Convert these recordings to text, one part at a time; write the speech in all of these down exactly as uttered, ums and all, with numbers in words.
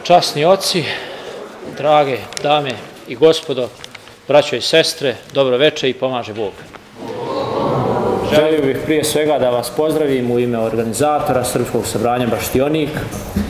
Časni oci, drage dame i gospodo, braćo i sestre, dobro večer i pomaže Bog. Želio bih prije svega da vas pozdravim u ime organizatora Srpskog sabranja Baštionik e,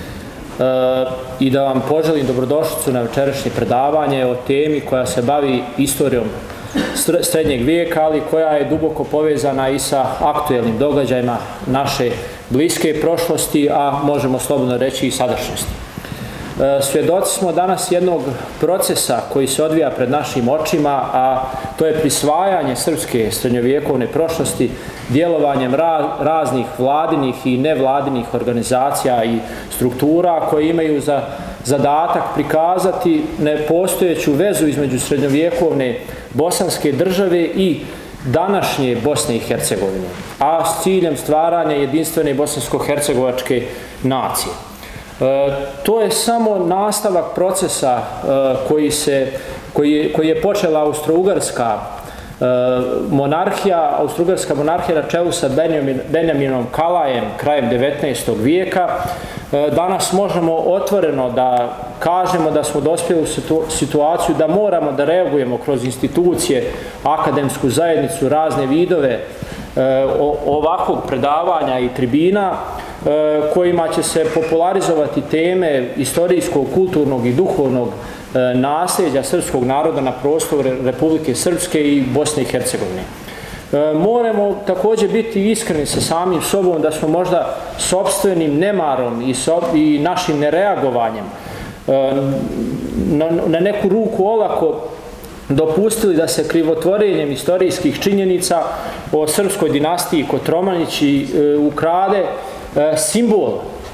i da vam poželim dobrodošlicu na večerašnje predavanje o temi koja se bavi istorijom srednjeg vijeka, ali koja je duboko povezana i sa aktuelnim događajima naše bliske prošlosti, a možemo slobodno reći i sadašnjosti. Svjedoci smo danas jednog procesa koji se odvija pred našim očima, a to je prisvajanje srpske srednjovjekovne prošlosti djelovanjem raznih vladinih i nevladinih organizacija i struktura koje imaju za zadatak prikazati nepostojeću vezu između srednjovjekovne bosanske države i današnje Bosne i Hercegovine, a s ciljem stvaranja jedinstvene bosansko-hercegovačke nacije. E, to je samo nastavak procesa e, koji, se, koji, je, koji je počela Austro-Ugarska e, monarhija, Austro-Ugarska monarhija na čelu sa Benjamin, Benjaminom Kalajem krajem devetnaestog vijeka. E, danas možemo otvoreno da kažemo da smo dospjeli u situ, situaciju da moramo da reagujemo kroz institucije, akademsku zajednicu, razne vidove e, o, ovakvog predavanja i tribina kojima će se popularizovati teme istorijskog, kulturnog i duhovnog nasljeđa srpskog naroda na prostoru Republike Srpske i Bosne i Hercegovine. Moramo također biti iskreni sa samim sobom da smo možda sopstvenim nemarom i, so, i našim nereagovanjem na, na neku ruku olako dopustili da se krivotvorenjem istorijskih činjenica o srpskoj dinastiji Kotromanići ukrade simbol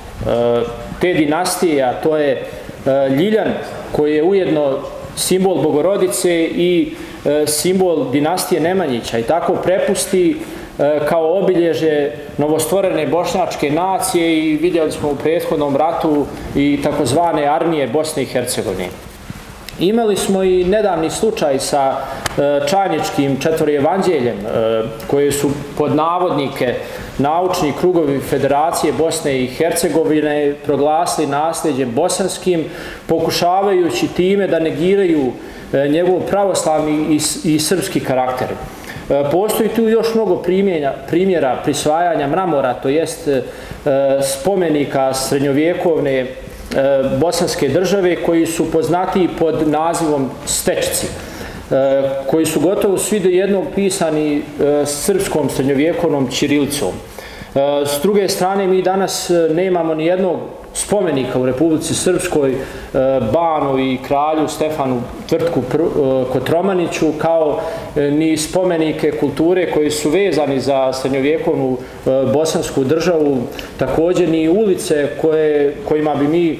te dinastije, a to je Ljiljan, koji je ujedno simbol Bogorodice i simbol dinastije Nemanjića, i tako prepusti kao obilježe novostvorene bošnjačke nacije, i vidjeli smo u prethodnom ratu i takozvane armije Bosne i Hercegovine. Imali smo i nedavni slučaj sa Čajničkim četvorojevanđeljem, koje su pod navodnike naučni krugovi Federacije Bosne i Hercegovine proglasili nasljeđem bosanskim, pokušavajući time da negiraju njegov pravoslavni i, i srpski karakter. Postoji tu još mnogo primjera, primjera prisvajanja mramora, to jest spomenika srednjovjekovne bosanske države, koji su poznatiji pod nazivom stečci, koji su gotovo svi do jednog pisani srpskom srednjovjekovnom ćirilicom. S druge strane, mi danas nemamo ni jednog spomenika u Republici Srpskoj Banu i kralju Stefanu Tvrtku Kotromaniću, kao ni spomenike kulture koji su vezani za srednjovjekovnu bosansku državu, također ni ulice koje, kojima bi mi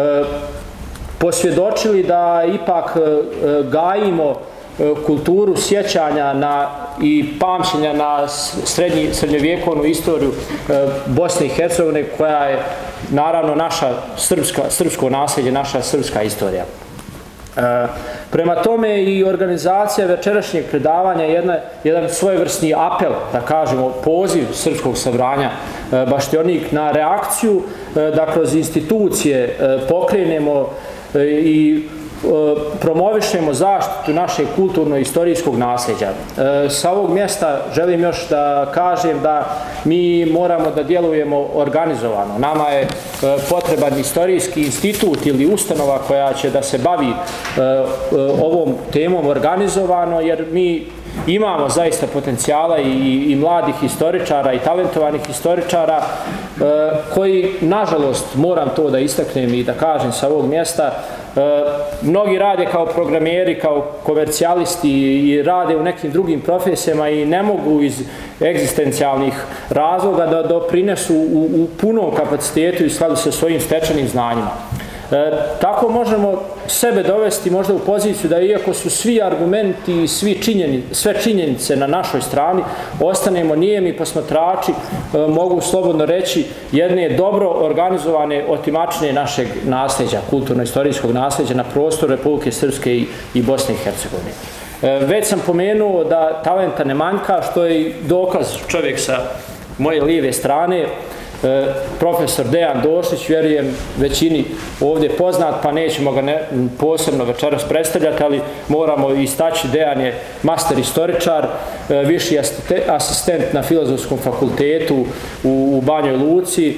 posvjedočili da ipak gajimo kulturu sjećanja na, i pamćenja na srednji, srednjovjekovnu istoriju Bosne i Hercegovine, koja je naravno naša srpska, srpsko nasljeđe, naša srpska istorija. E, prema tome i organizacija večerašnjeg predavanja je jedna, jedan svojevrsni apel, da kažemo poziv Srpskog sabranja e, Baštionik na reakciju, e, da kroz institucije e, pokrenemo e, i promovišemo zaštitu našeg kulturno-istorijskog nasljeđa. Sa ovog mjesta želim još da kažem da mi moramo da djelujemo organizovano. Nama je potreban istorijski institut ili ustanova koja će da se bavi ovom temom organizovano, jer mi imamo zaista potencijala i, i mladih historičara i talentovanih historičara koji, nažalost, moram to da istaknem i da kažem sa ovog mjesta, mnogi rade kao programeri, kao komercijalisti i rade u nekim drugim profesijama i ne mogu iz egzistencijalnih razloga da doprinesu u, u punom kapacitetu i skladu sa svojim stečenim znanjima. E, tako možemo sebe dovesti možda u poziciju da, iako su svi argumenti i svi činjeni, sve činjenice na našoj strani, ostanemo nijemi posmatrači, e, mogu slobodno reći, jedne dobro organizovane otimačine našeg nasljeđa, kulturno-istorijskog nasljeđa na prostoru Republike Srpske i, i Bosne i Hercegovine. E, već sam pomenuo da talenta ne manjka, što je dokaz čovjek sa moje lijeve strane. profesor Dejan Došić, vjerujem većini ovdje poznat, pa nećemo ga posebno večeras predstavljati, ali moramo istaći, Dejan je master istoričar, viši asistent na Filozofskom fakultetu u Banjoj Luci,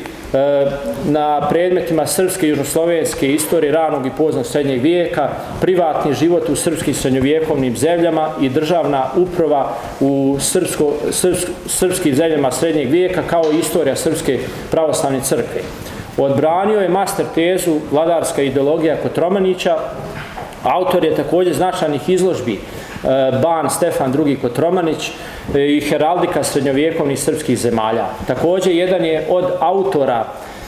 na predmetima srpske i južnoslovenske istorije ranog i poznog srednjeg vijeka, privatni život u srpskim srednjovjekovnim zemljama i državna uprava u srpsko, srpsk, srpskim zemljama srednjeg vijeka, kao i istorija Srpske pravoslavne crkve. Odbranio je master tezu Vladarska ideologija Kotromanića. Autor je također značajnih izložbi Ban Stefan drugi Kotromanić i Heraldika srednjovjekovnih srpskih zemalja. Također jedan je od autora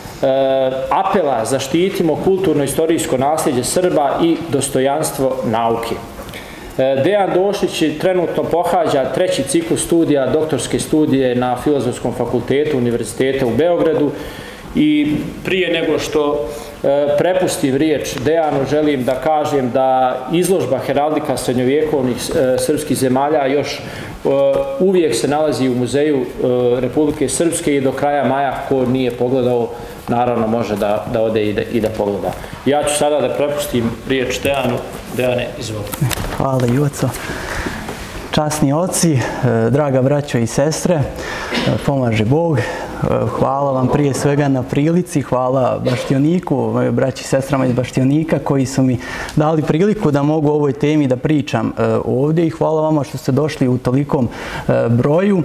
apela Zaštitimo kulturno-istorijsko nasljeđe Srba i dostojanstvo nauke. Dejan Došić trenutno pohađa treći ciklus studija, doktorske studije na Filozofskom fakultetu Univerziteta u Beogradu i prije nego što prepustim riječ Dejanu, želim da kažem da izložba Heraldika srednjovjekovnih srpskih zemalja još uvijek se nalazi u Muzeju Republike Srpske i do kraja maja, ko nije pogledao, naravno može da, da ode i da, i da pogleda. Ja ću sada da prepustim riječ Dejanu. Dejane, izvoli. Hvala Joco. Časni oci, draga braćo i sestre, pomaže Bog. Hvala vam prije svega na prilici, hvala Baštioniku, braći i sestrama iz Baštionika koji su mi dali priliku da mogu o ovoj temi da pričam ovdje i hvala vama što ste došli u tolikom broju,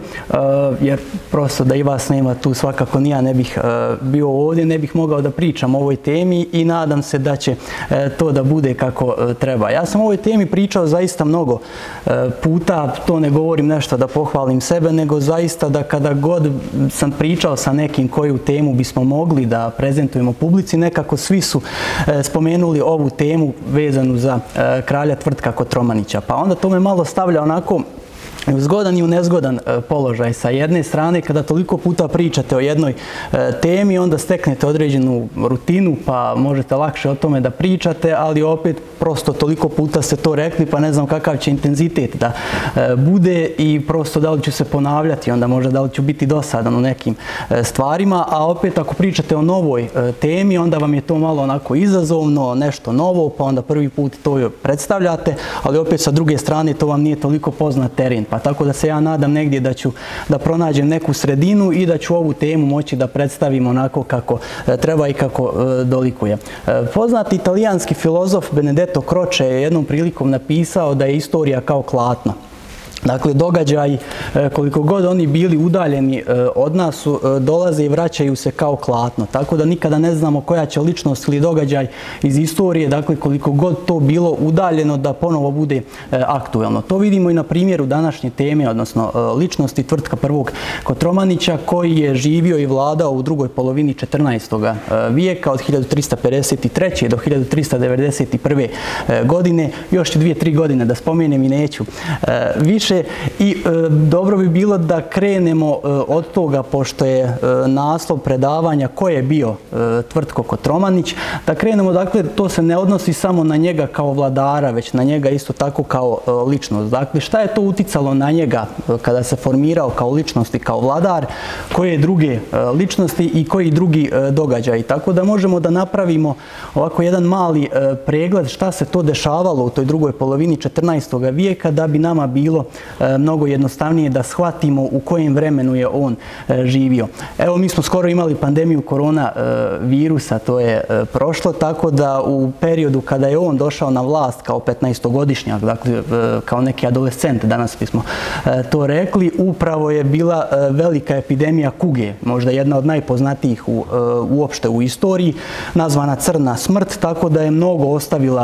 jer prosto da i vas nema tu svakako ni ja ne bih bio ovdje, ne bih mogao da pričam o ovoj temi i nadam se da će to da bude kako treba. Ja sam o ovoj temi pričao zaista mnogo puta, to ne govorim nešto da pohvalim sebe, nego zaista da kada god sam pričao sa nekim koju temu bismo mogli da prezentujemo publici, nekako svi su e, spomenuli ovu temu vezanu za e, kralja Tvrtka Kotromanića. Pa onda to me malo stavlja onako u zgodan i u nezgodan e, položaj. Sa jedne strane, kada toliko puta pričate o jednoj e, temi, onda steknete određenu rutinu, pa možete lakše o tome da pričate, ali opet prosto toliko puta ste to rekli, pa ne znam kakav će intenzitet da e, bude i prosto da li ću se ponavljati, onda možda da li ću biti dosadan u nekim e, stvarima, a opet ako pričate o novoj e, temi, onda vam je to malo onako izazovno, nešto novo, pa onda prvi put to predstavljate, ali opet sa druge strane to vam nije toliko poznat teren, pa tako da se ja nadam negdje da ću da pronađem neku sredinu i da ću ovu temu moći da predstavim onako kako e, treba i kako e, dolikuje. E, poznati italijanski filozof Benedetto Croce je jednom prilikom napisao da je istorija kao klatno. Dakle, događaji, koliko god oni bili udaljeni od nas, dolaze i vraćaju se kao klatno. Tako da nikada ne znamo koja će ličnost ili događaj iz istorije, dakle, koliko god to bilo udaljeno, da ponovo bude aktuelno. To vidimo i na primjeru današnje teme, odnosno ličnosti Tvrtka prvog Kotromanića, koji je živio i vladao u drugoj polovini četrnaestog vijeka, od hiljadu trista pedeset treće. do hiljadu trista devedeset prve. godine. Još dvije, tri godine da spomenem i neću više. I e, dobro bi bilo da krenemo e, od toga, pošto je e, naslov predavanja ko je bio e, Tvrtko Kotromanić, da krenemo, dakle, to se ne odnosi samo na njega kao vladara, već na njega isto tako kao e, ličnost. Dakle, šta je to uticalo na njega e, kada se formirao kao ličnost i kao vladar, koje druge e, ličnosti i koji drugi e, događaji. Tako da možemo da napravimo ovako jedan mali e, pregled šta se to dešavalo u toj drugoj polovini četrnaestog vijeka, da bi nama bilo mnogo jednostavnije da shvatimo u kojem vremenu je on živio. Evo, mi smo skoro imali pandemiju korona virusa, to je prošlo, tako da u periodu kada je on došao na vlast kao petnaestogodišnjak, dakle kao neki adolescent, danas bismo to rekli, upravo je bila velika epidemija kuge, možda jedna od najpoznatijih u, uopšte u istoriji, nazvana Crna smrt, tako da je mnogo ostavila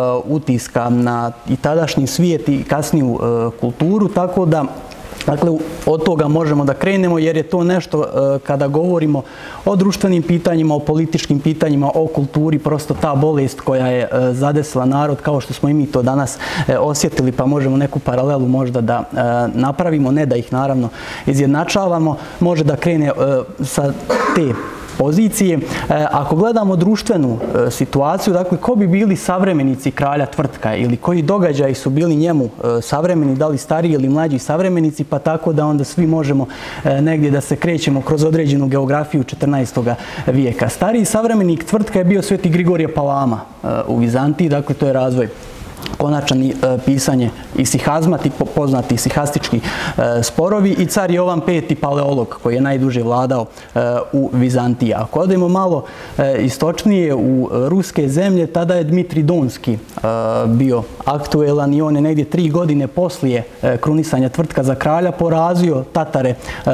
utiska na i tadašnji svijet i kasniju kulturu, tako da dakle, od toga možemo da krenemo, jer je to nešto kada govorimo o društvenim pitanjima, o političkim pitanjima, o kulturi, prosto ta bolest koja je zadesila narod, kao što smo i mi to danas osjetili, pa možemo neku paralelu možda da napravimo, ne da ih naravno izjednačavamo, može da krene sa te pozicije. Ako gledamo društvenu situaciju, dakle, ko bi bili savremenici kralja Tvrtka ili koji događaji su bili njemu savremeni, da li stariji ili mlađi savremenici, pa tako da onda svi možemo negdje da se krećemo kroz određenu geografiju četrnaestog vijeka. Stariji savremenik Tvrtka je bio Sveti Grigorije Palama u Vizantiji, dakle, to je razvoj konačan pisanje isihazma, ti poznati isihastički sporovi, i car Jovan peti Paleolog, koji je najduže vladao u Vizantiji. Ako odemo malo istočnije u ruske zemlje, tada je Dmitrij Donski bio aktuelan i on je negdje tri godine poslije krunisanja Tvrtka za kralja porazio Tatare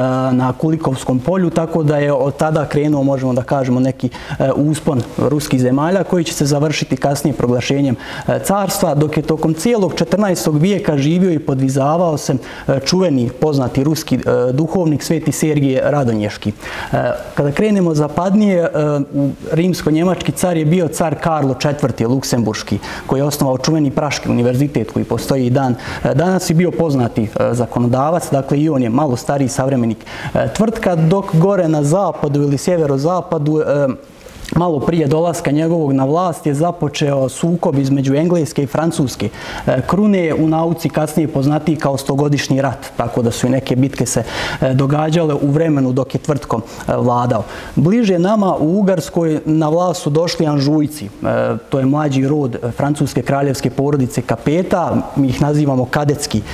na Kulikovskom polju, tako da je od tada krenuo, možemo da kažemo, neki uspon ruskih zemalja koji će se završiti kasnije proglašenjem carstva, dok je tokom cijelog četrnaestog vijeka živio i podvizavao se čuveni poznati ruski duhovnik Sveti Sergije Radonješki. Kada krenemo zapadnije, rimsko-njemački car je bio car Karlo četvrti Luksemburški, koji je osnovao čuveni Praški univerzitet koji postoji i dan danas i bio poznati zakonodavac, dakle i on je malo stariji savremenik Tvrtka, dok gore na zapadu ili sjeverozapadu, malo prije dolaska njegovog na vlast, je započeo sukob između engleske i francuske krune, u nauci kasnije poznatiji kao stogodišnji rat, tako da su i neke bitke se događale u vremenu dok je Tvrtko vladao. Bliže nama u Ugarskoj na vlast su došli Anžujci, to je mlađi rod francuske kraljevske porodice Kapeta, mi ih nazivamo kadetski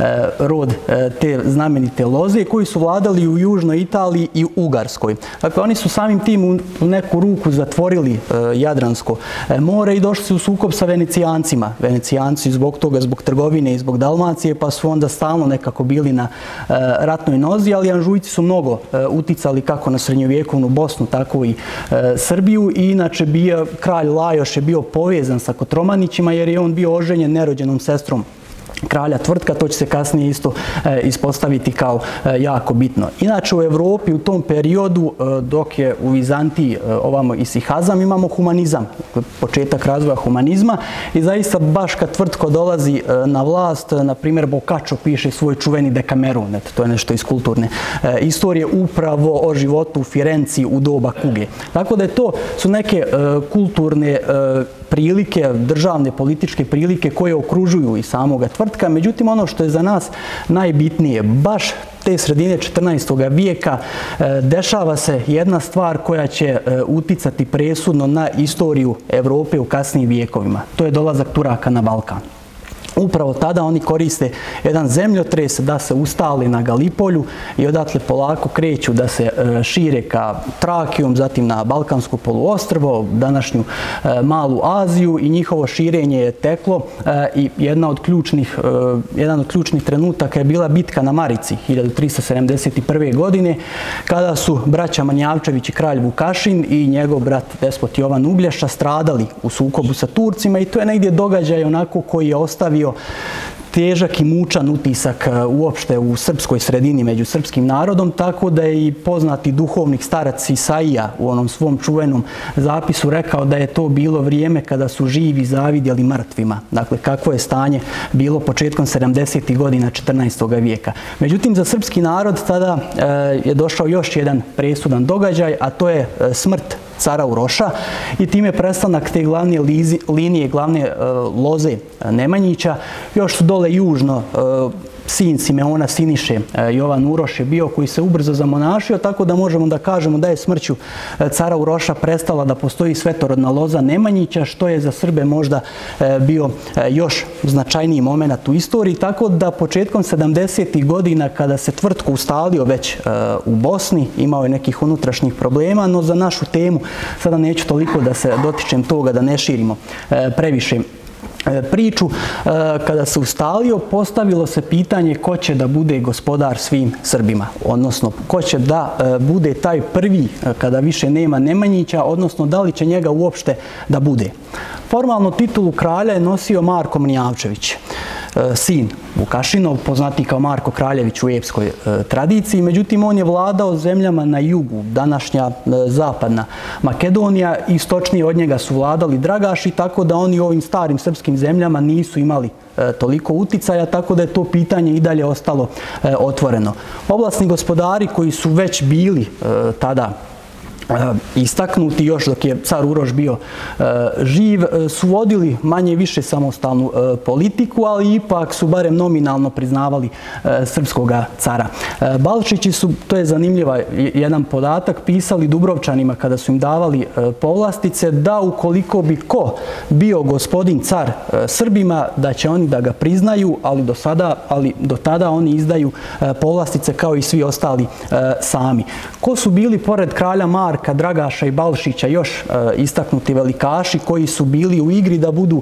rod te znamenite loze, koji su vladali u južnoj Italiji i Ugarskoj. Dakle, oni su samim tim u neku ruku zatvorili Jadransko more i došli su u sukob sa Venecijancima. Venecijanci zbog toga, zbog trgovine i zbog Dalmacije, pa su onda stalno nekako bili na ratnoj nozi, ali Anžujci su mnogo uticali kako na srednjovjekovnu Bosnu, tako i Srbiju, i inače bio, kralj Lajoš je bio povezan sa Kotromanićima jer je on bio oženjen nerođenom sestrom kralja Tvrtka, to će se kasnije isto ispostaviti kao jako bitno. Inače u Evropi u tom periodu, dok je u Vizantiji ovamo isihazam, imamo humanizam, početak razvoja humanizma, i zaista baš kad Tvrtko dolazi na vlast, na primjer Boccaccio piše svoj čuveni Dekameron, to je nešto iz kulturne istorije, upravo o životu u Firenci u doba kuge. Tako da je to su neke kulturne prilike, državne političke prilike koje okružuju i samoga Tvrtka. Međutim, ono što je za nas najbitnije, baš te sredine četrnaestog vijeka dešava se jedna stvar koja će uticati presudno na istoriju Evrope u kasnijim vijekovima. To je dolazak Turaka na Balkan. Upravo tada oni koriste jedan zemljotres da se ustali na Galipolju i odatle polako kreću da se šire ka Trakijom, zatim na Balkansko poluostrvo, današnju Malu Aziju, i njihovo širenje je teklo i jedna od ključnih, jedan od ključnih trenutaka je bila bitka na Marici hiljadu tristo sedamdeset prve. godine, kada su braća Manjavčević i kralj Vukašin i njegov brat despot Jovan Uglješa stradali u sukobu sa Turcima, i to je negdje događaj onako koji je ostavio težak i mučan utisak uopšte u srpskoj sredini među srpskim narodom, tako da je i poznati duhovnik starac Isaija u onom svom čuvenom zapisu rekao da je to bilo vrijeme kada su živi zavidjeli mrtvima. Dakle, kakvo je stanje bilo početkom sedamdesetih godina četrnaestog vijeka. Međutim, za srpski narod tada je došao još jedan presudan događaj, a to je smrt cara Uroša i time prestanak te glavne linije, glavne loze Nemanjića. Još su dole južno sin Simeona Siniše, Jovan Uroš je bio, koji se ubrzo zamonašio, tako da možemo da kažemo da je smrću cara Uroša prestala da postoji svetorodna loza Nemanjića, što je za Srbe možda bio još značajniji moment u istoriji, tako da početkom sedamdesetih godina, kada se Tvrtko ustalio već u Bosni, imao je nekih unutrašnjih problema, no za našu temu sada neću toliko da se dotičem toga, da ne širimo previše priču. Kada se ustalio, postavilo se pitanje ko će da bude gospodar svim Srbima, odnosno ko će da bude taj prvi kada više nema Nemanjića, odnosno da li će njega uopšte da bude. Formalno titulu kralja je nosio Marko Mrnjavčević, sin Vukašinov, poznati kao Marko Kraljević u epskoj tradiciji. Međutim, on je vladao zemljama na jugu, današnja zapadna Makedonija, i istočnije od njega su vladali Dragaši, tako da oni u ovim starim srpskim zemljama nisu imali toliko uticaja, tako da je to pitanje i dalje ostalo otvoreno. Oblasni gospodari koji su već bili tada istaknuti još dok je car Uroš bio živ, su vodili manje više samostalnu politiku, ali ipak su barem nominalno priznavali srpskoga cara. Balšići su, to je zanimljiva jedan podatak, pisali Dubrovčanima kada su im davali povlastice da ukoliko bi ko bio gospodin car Srbima, da će oni da ga priznaju, ali do sada, ali do tada oni izdaju povlastice kao i svi ostali sami. Ko su bili pored kralja Marka, Dragaša i Balšića još istaknuti velikaši koji su bili u igri da budu,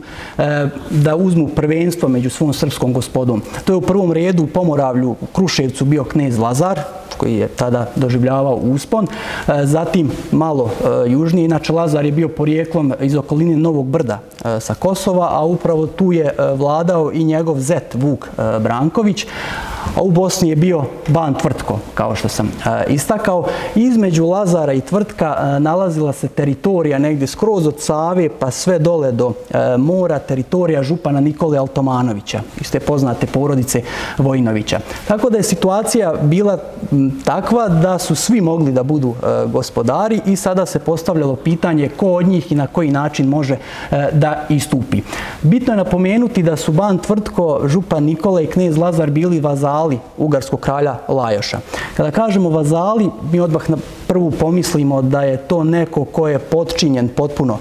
da uzmu prvenstvo među svom srpskom gospodom? To je u prvom redu u Pomoravlju, u Kruševcu bio knez Lazar, koji je tada doživljavao uspon. Zatim malo južnije, inače Lazar je bio porijeklom iz okoline Novog Brda sa Kosova, a upravo tu je vladao i njegov zet Vuk Branković. A u Bosni je bio ban Tvrtko, kao što sam istakao. Između Lazara i Tvrtka nalazila se teritorija negdje skroz od Save pa sve dole do mora, teritorija župana Nikole Altomanovića, iz te poznate porodice Vojinovića. Tako da je situacija bila takva da su svi mogli da budu gospodari i sada se postavljalo pitanje ko od njih i na koji način može da istupi. Bitno je napomenuti da su ban Tvrtko, župan Nikola i knez Lazar bili vazali ugarskog kralja Lajoša. Kada kažemo vazali, mi odmah na prvu pomislimo da je to neko ko je potčinjen potpuno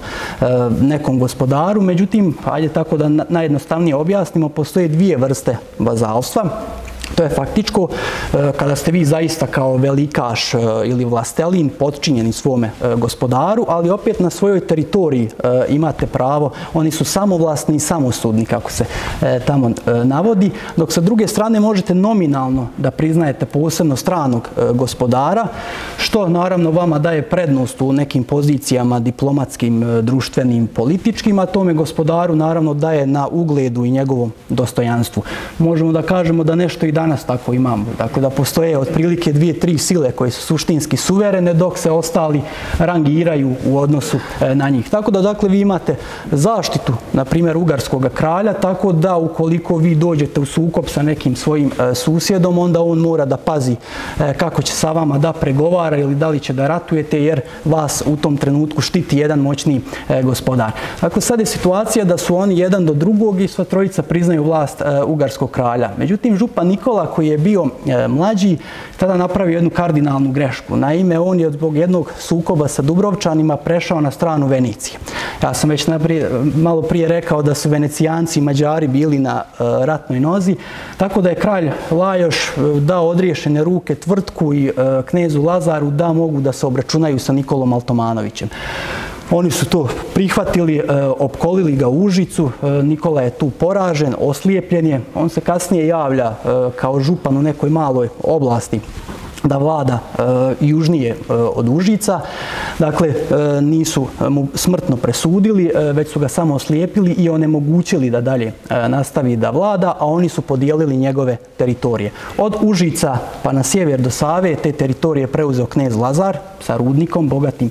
nekom gospodaru, međutim, ajde tako da najjednostavnije objasnimo, postoje dvije vrste vazalstva. To je faktičko kada ste vi zaista kao velikaš ili vlastelin potčinjeni svome gospodaru, ali opet na svojoj teritoriji imate pravo, oni su samovlasni i samosudni, kako se tamo navodi, dok sa druge strane možete nominalno da priznajete posebno stranog gospodara, što naravno vama daje prednost u nekim pozicijama diplomatskim, društvenim, političkim, a tome gospodaru naravno daje na ugledu i njegovom dostojanstvu. Možemo da kažemo da nešto i danas tako imamo. Dakle, da postoje otprilike dvije, tri sile koje su suštinski suverene, dok se ostali rangiraju u odnosu na njih. Tako da, dakle, vi imate zaštitu, na primjer, ugarskog kralja, tako da ukoliko vi dođete u sukob sa nekim svojim susjedom, onda on mora da pazi kako će sa vama da pregovara ili da li će da ratujete, jer vas u tom trenutku štiti jedan moćni gospodar. Dakle, sad je situacija da su oni jedan do drugog i sva trojica priznaju vlast ugarskog kralja. Međutim, župan Nikola, koji je bio mlađi, tada napravio jednu kardinalnu grešku. Naime, on je zbog jednog sukoba sa Dubrovčanima prešao na stranu Venicije. Ja sam već malo prije rekao da su Venecijanci i Mađari bili na ratnoj nozi, tako da je kralj Lajoš dao odriješene ruke Tvrtku i knezu Lazaru da mogu da se obračunaju sa Nikolom Altomanovićem. Oni su to prihvatili, opkolili ga u Užicu, Nikola je tu poražen, oslijepljen je, on se kasnije javlja kao župan u nekoj maloj oblasti da vlada južnije od Užica. Dakle, nisu mu smrtno presudili, već su ga samo oslijepili i onemogućili da dalje nastavi da vlada, a oni su podijelili njegove teritorije. Od Užica pa na sjever do Save te teritorije preuzeo knez Lazar sa rudnikom, bogatim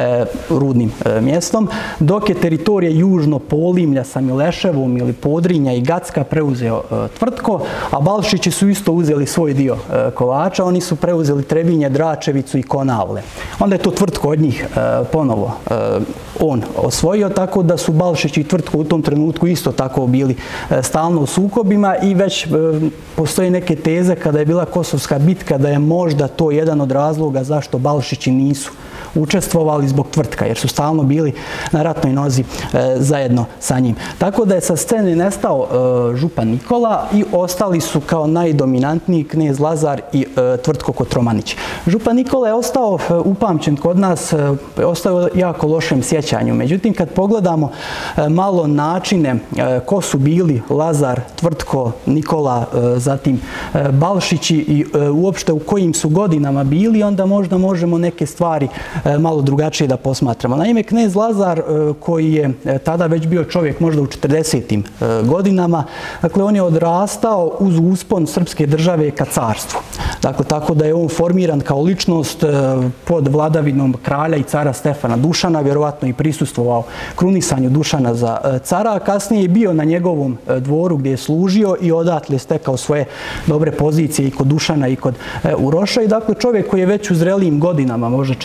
rudnim mjestom, dok je teritorije južno Polimlja sa Mileševom ili Podrinja i Gacka preuzeo Tvrtko, a Balšići su isto uzeli svoj dio kolača, oni su preuzeli Trebinje, Dračevicu i Konavle. Onda je to Tvrtko od njih ponovo on osvojio, tako da su Balšić i Tvrtko u tom trenutku isto tako bili stalno u sukobima i već postoje neke teze kada je bila Kosovska bitka da je možda to jedan od razloga zašto Balšići nisu učestvovali zbog Tvrtka, jer su stalno bili na ratnoj nozi zajedno sa njim. Tako da je sa scene nestao župan Nikola i ostali su kao najdominantniji knez Lazar i Tvrtko Kotromanić. Župan Nikola je ostao upamćen kod nas, ostao jako lošem sjećanju. Međutim, kad pogledamo malo načine ko su bili Lazar, Tvrtko, Nikola, zatim Balšići i uopšte u kojim su godinama bili, onda možda možemo neke stvari malo drugačije da posmatramo. Naime, knez Lazar, koji je tada već bio čovjek možda u četrdesetim godinama, dakle, on je odrastao uz uspon srpske države ka carstvu. Dakle, tako da je on formiran kao ličnost pod vladavinom kralja i cara Stefana Dušana, vjerovatno i prisustvovao krunisanju Dušana za cara, a kasnije je bio na njegovom dvoru gdje je služio i odatle je stekao svoje dobre pozicije i kod Dušana i kod Uroša. I dakle, čovjek koji je već u zrelijim godinama, možda četrdeset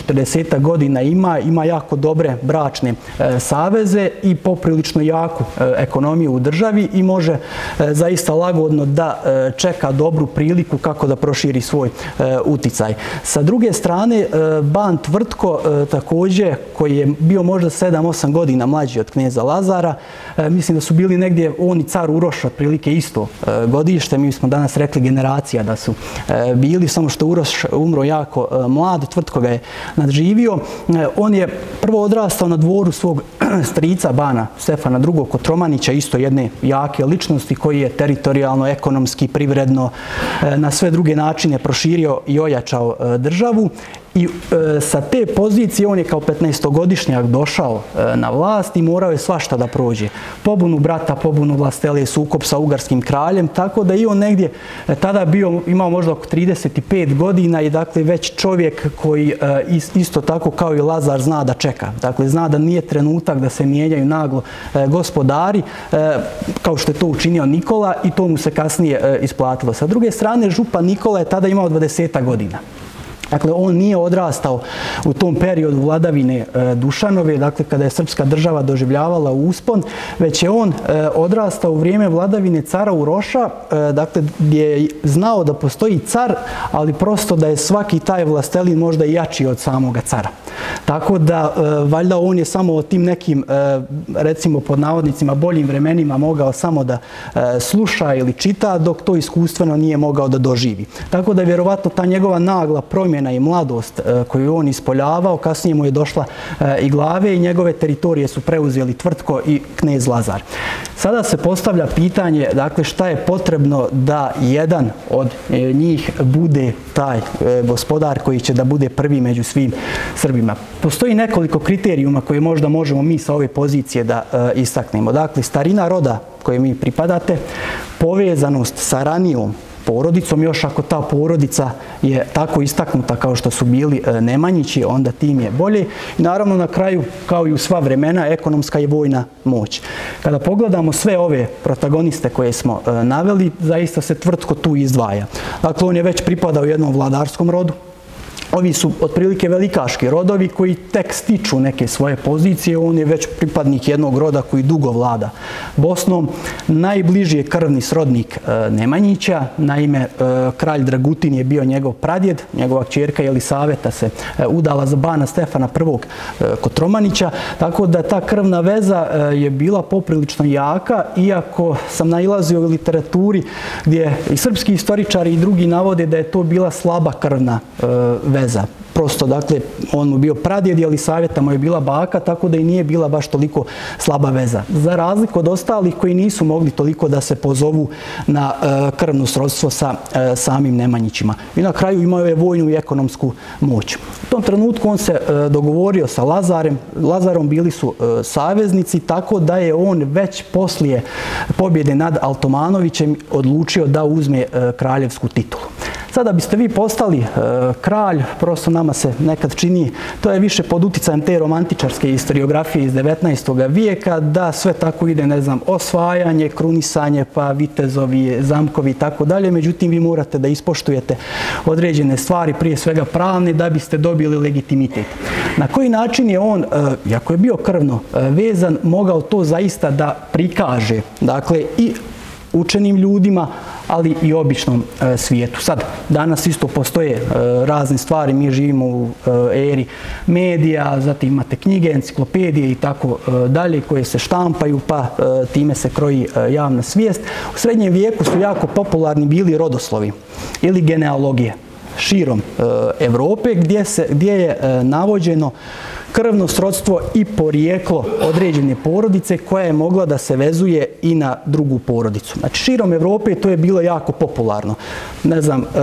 tridesetak godina ima, ima jako dobre bračne saveze i poprilično jaku ekonomiju u državi i može zaista lagodno da čeka dobru priliku kako da proširi svoj uticaj. Sa druge strane, ban Tvrtko također, koji je bio možda sedam osam godina mlađi od kneza Lazara, mislim da su bili negdje on i car Uroš otprilike isto godište, mi smo danas rekli generacija da su bili, samo što Uroš umro jako mlad, Tvrtko ga je nadživio. On je prvo odrastao na dvoru svog strica bana Stefana drugog Kotromanića, isto jedne jake ličnosti koji je teritorijalno, ekonomski, privredno, na sve druge načine proširio i ojačao državu. I e, sa te pozicije on je kao petnaestogodišnjak došao e, na vlast i morao je svašta da prođe. Pobunu brata, pobunu vlastelije, sukob sa ugarskim kraljem, tako da i on negdje e, tada bio, imao možda oko trideset pet godina i dakle već čovjek koji e, isto tako kao i Lazar zna da čeka. Dakle, zna da nije trenutak da se mijenjaju naglo e, gospodari, e, kao što je to učinio Nikola i to mu se kasnije e, isplatilo. Sa druge strane, župan Nikola je tada imao dvadesetak godina. Dakle, on nije odrastao u tom periodu vladavine e, Dušanove, dakle, kada je srpska država doživljavala uspon, već je on e, odrastao u vrijeme vladavine cara Uroša, e, dakle, gdje je znao da postoji car, ali prosto da je svaki taj vlastelin možda i jači od samoga cara. Tako da, e, valjda on je samo o tim nekim, e, recimo pod navodnicima, boljim vremenima mogao samo da e, sluša ili čita, dok to iskustveno nije mogao da doživi. Tako da je vjerovatno ta njegova nagla promjena i mladost koju on ispoljavao, kasnije mu je došla i glave i njegove teritorije su preuzeli Tvrtko i knez Lazar. Sada se postavlja pitanje, dakle, šta je potrebno da jedan od njih bude taj gospodar koji će da bude prvi među svim Srbima. Postoji nekoliko kriterijuma koje možda možemo mi sa ove pozicije da istaknemo. Dakle, starina roda koje mi pripadate, povezanost sa ranijom porodicom, još ako ta porodica je tako istaknuta kao što su bili Nemanjići, onda tim je bolje. I naravno na kraju, kao i u sva vremena, ekonomska i vojna moć. Kada pogledamo sve ove protagoniste koje smo naveli, zaista se Tvrtko tu izdvaja. Dakle, on je već pripadao jednom vladarskom rodu. Ovi su otprilike velikaški rodovi koji tek stiču neke svoje pozicije. On je već pripadnik jednog roda koji dugo vlada Bosnom. Najbliži je krvni srodnik Nemanjića. Naime, kralj Dragutin je bio njegov pradjed. Njegova kćerka Jelisaveta se udala za bana Stefana prvog Kotromanića. Tako da ta krvna veza je bila poprilično jaka, iako sam nailazio u literaturi gdje i srpski istoričari i drugi navode da je to bila slaba krvna veza. Prosto, dakle, on mu bio pradjed, Jelisaveta mu je bila baka, tako da i nije bila baš toliko slaba veza. Za razliku od ostalih koji nisu mogli toliko da se pozovu na uh, krvno srodstvo sa uh, samim Nemanjićima. I na kraju imao je vojnu i ekonomsku moć. U tom trenutku on se uh, dogovorio sa Lazarem. Lazarom bili su uh, saveznici, tako da je on već poslije pobjede nad Altomanovićem odlučio da uzme uh, kraljevsku titulu. Sada biste vi postali e, kralj, prosto nama se nekad čini, to je više pod uticajem te romantičarske historiografije iz devetnaestog vijeka, da sve tako ide, ne znam, osvajanje, krunisanje, pa vitezovi, zamkovi i tako dalje. Međutim, vi morate da ispoštujete određene stvari, prije svega pravne, da biste dobili legitimitet. Na koji način je on, e, iako je bio krvno e, vezan, mogao to zaista da prikaže, dakle, i učenim ljudima, ali i običnom e, svijetu. Sad, danas isto postoje e, razne stvari, mi živimo u e, eri medija, zatim imate knjige, enciklopedije i tako e, dalje koje se štampaju, pa e, time se kroji e, javna svijest. U srednjem vijeku su jako popularni bili rodoslovi ili genealogije širom e, Evrope, gdje, se, gdje je e, navođeno krvno srodstvo i porijeklo određene porodice koja je mogla da se vezuje i na drugu porodicu. Znači, širom Evrope to je bilo jako popularno. Ne znam, e,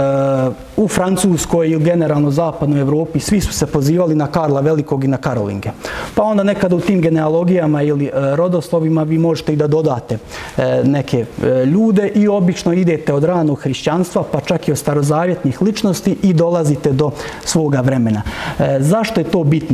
u Francuskoj ili generalno zapadnoj Evropi svi su se pozivali na Karla Velikog i na Karolinge. Pa onda nekada u tim genealogijama ili e, rodoslovima vi možete i da dodate e, neke e, ljude i obično idete od ranog hrišćanstva, pa čak i od starozavjetnih ličnosti i dolazite do svoga vremena. E, zašto je to bitno? E,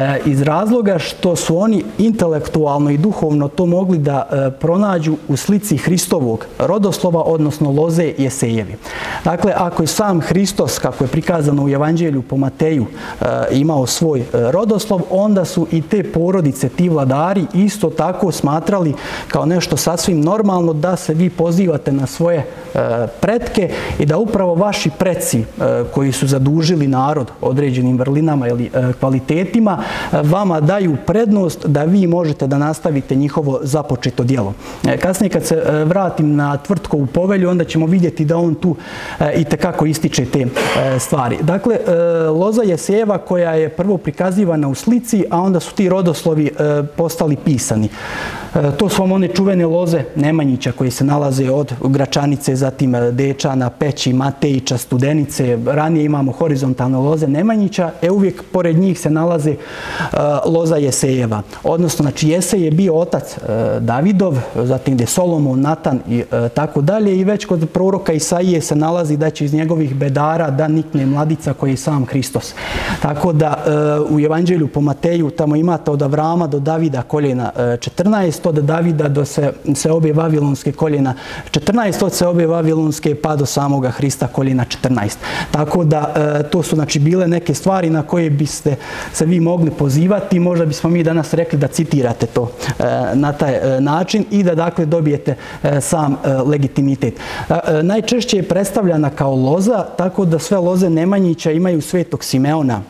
iz razloga što su oni intelektualno i duhovno to mogli da pronađu u slici Hristovog rodoslova, odnosno loze Jesejevi. Dakle, ako je sam Hristos, kako je prikazano u Evanđelju po Mateju, imao svoj rodoslov, onda su i te porodice, ti vladari isto tako smatrali kao nešto sasvim normalno da se vi pozivate na svoje pretke i da upravo vaši preci koji su zadužili narod određenim vrlinama ili kvalitetima vama daju prednost da vi možete da nastavite njihovo započeto djelo. Kasnije kad se vratim na Tvrtkovu povelju, onda ćemo vidjeti da on tu i tekako ističe te stvari. Dakle, loza Jesejeva koja je prvo prikazivana u slici, a onda su ti rodoslovi postali pisani. To su vam one čuvene loze Nemanjića koje se nalaze od Gračanice, zatim Dečana, Peći, Matejića, Studenice. Ranije imamo horizontalne loze Nemanjića, e uvijek pored njih se nalaze loza Jesejeva. Odnosno, znači Jesej je bio otac Davidov, zatim gdje Solomon, Natan i tako dalje, i već kod proroka Isaije se nalazi da će iz njegovih bedara da nikne mladica koji je sam Hristos. Tako da u Evanđelju po Mateju tamo imate od Avrama do Davida koljena četrnaest, od Davida do se, seobe Vavilonske koljena četrnaest, od seobe Vavilonske pa do samoga Hrista koljena četrnaest. Tako da to su znači bile neke stvari na koje biste se vi mogli pozivati. Možda bismo mi danas rekli da citirate to na taj način i da dakle dobijete sam legitimitet. Najčešće je predstavljana kao loza, tako da sve loze Nemanjića imaju Svetog Simeona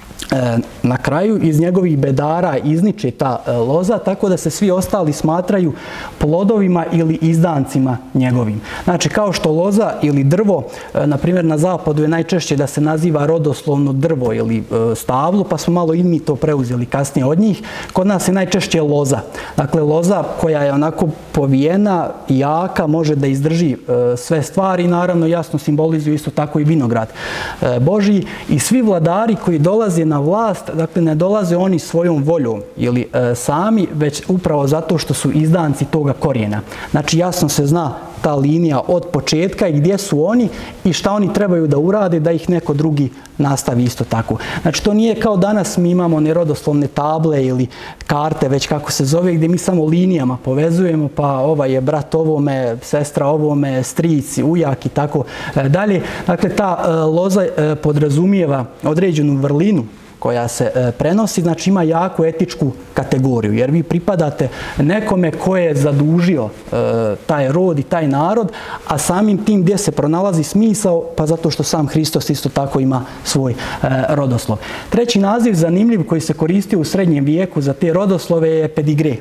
na kraju, iz njegovih bedara izniče ta loza, tako da se svi ostali smatraju plodovima ili izdancima njegovim. Znači, kao što loza ili drvo, na primjer na zapadu je najčešće da se naziva rodoslovno drvo ili stablo, pa smo malo i mi to preuzeli kasnije od njih. Kod nas je najčešće loza. Dakle, loza koja je onako povijena, jaka, može da izdrži sve stvari i naravno jasno simbolizuju isto tako i vinograd Božji. I svi vladari koji dolaze na vlast, dakle ne dolaze oni svojom voljom ili e, sami, već upravo zato što su izdanci toga korijena. Znači jasno se zna ta linija od početka i gdje su oni i šta oni trebaju da urade da ih neko drugi nastavi isto tako. Znači to nije kao danas mi imamo nerodoslovne table ili karte, već kako se zove, gdje mi samo linijama povezujemo, pa ovaj je brat ovome, sestra ovome, stric, ujak i tako dalje. Dakle, ta e, loza e, podrazumijeva određenu vrlinu koja se e, prenosi, znači ima jaku etičku kategoriju, jer vi pripadate nekome ko je zadužio e, taj rod i taj narod, a samim tim gdje se pronalazi smisao, pa zato što sam Hristos isto tako ima svoj e, rodoslov. Treći naziv zanimljiv koji se koristio u srednjem vijeku za te rodoslove je pedigre.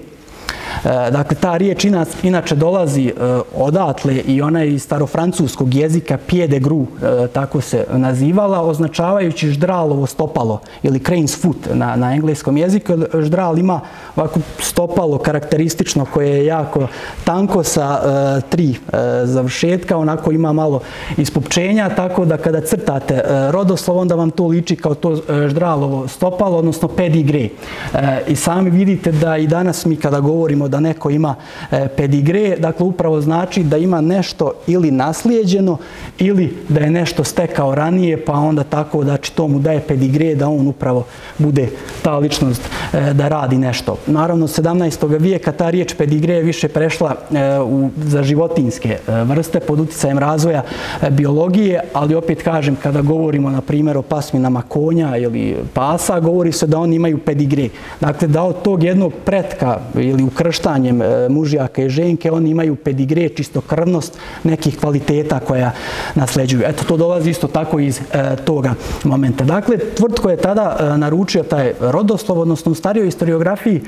Dakle, ta riječ inače dolazi odatle i ona je iz starofrancuskog jezika pied de gru, tako se nazivala, označavajući ždralovo stopalo ili crane's foot na, na engleskom jeziku. Ždral ima ovako stopalo karakteristično koje je jako tanko sa uh, tri uh, završetka, onako ima malo ispupčenja, tako da kada crtate uh, rodoslov, onda vam to liči kao to uh, ždralovo stopalo, odnosno pedigre. Uh, I sami vidite da i danas mi kada govorimo da neko ima e, pedigre, dakle upravo znači da ima nešto ili naslijeđeno ili da je nešto stekao ranije, pa onda tako da to mu daje pedigre da on upravo bude ta ličnost e, da radi nešto. Naravno, sedamnaestog vijeka ta riječ pedigre je više prešla e, u, za životinjske e, vrste pod utjecajem razvoja e, biologije, ali opet kažem, kada govorimo na primjer o pasminama konja ili pasa, govori se da oni imaju pedigre. Dakle, da od tog jednog pretka ili ukrštanjem e, mužjaka i ženke, oni imaju pedigre, čistokrvnost nekih kvaliteta koja nasleđuju. Eto, to dolazi isto tako iz e, toga momenta. Dakle, Tvrtko je tada e, naručio taj rodoslov, odnosno u starijoj historiografiji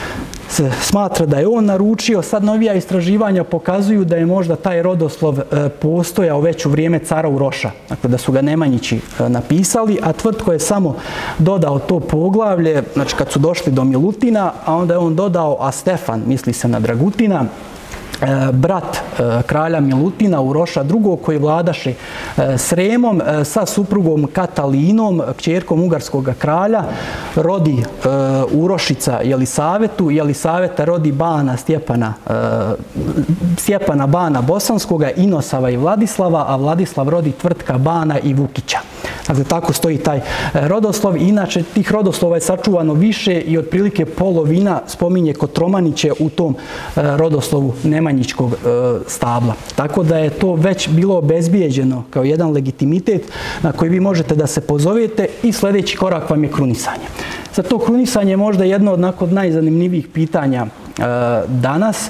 se smatra da je on naručio. Sad novija istraživanja pokazuju da je možda taj rodoslov e, postojao već u vrijeme cara Uroša. Dakle, da su ga Nemanjići e, napisali, a Tvrtko je samo dodao to poglavlje, znači kad su došli do Milutina, a onda je on dodao, a Stefan, misli se na Dragutina, brat kralja Milutina, Uroša drugog, koji vladaše Sremom sa suprugom Katalinom, kćerkom ugarskog kralja, rodi Urošica Jelisavetu, Jelisaveta rodi Bana Stjepana, Stjepana Bana Bosanskoga, Inosava i Vladislava, a Vladislav rodi Tvrtka Bana i Vukića. Dakle, tako stoji taj rodoslov. Inače, tih rodoslova je sačuvano više i otprilike polovina spominje Kotromaniće u tom rodoslovu Nemanjićkog stabla. Tako da je to već bilo obezbijeđeno kao jedan legitimitet na koji vi možete da se pozovete i sljedeći korak vam je krunisanje. Za to krunisanje je možda jedno od najzanimljivijih pitanja danas,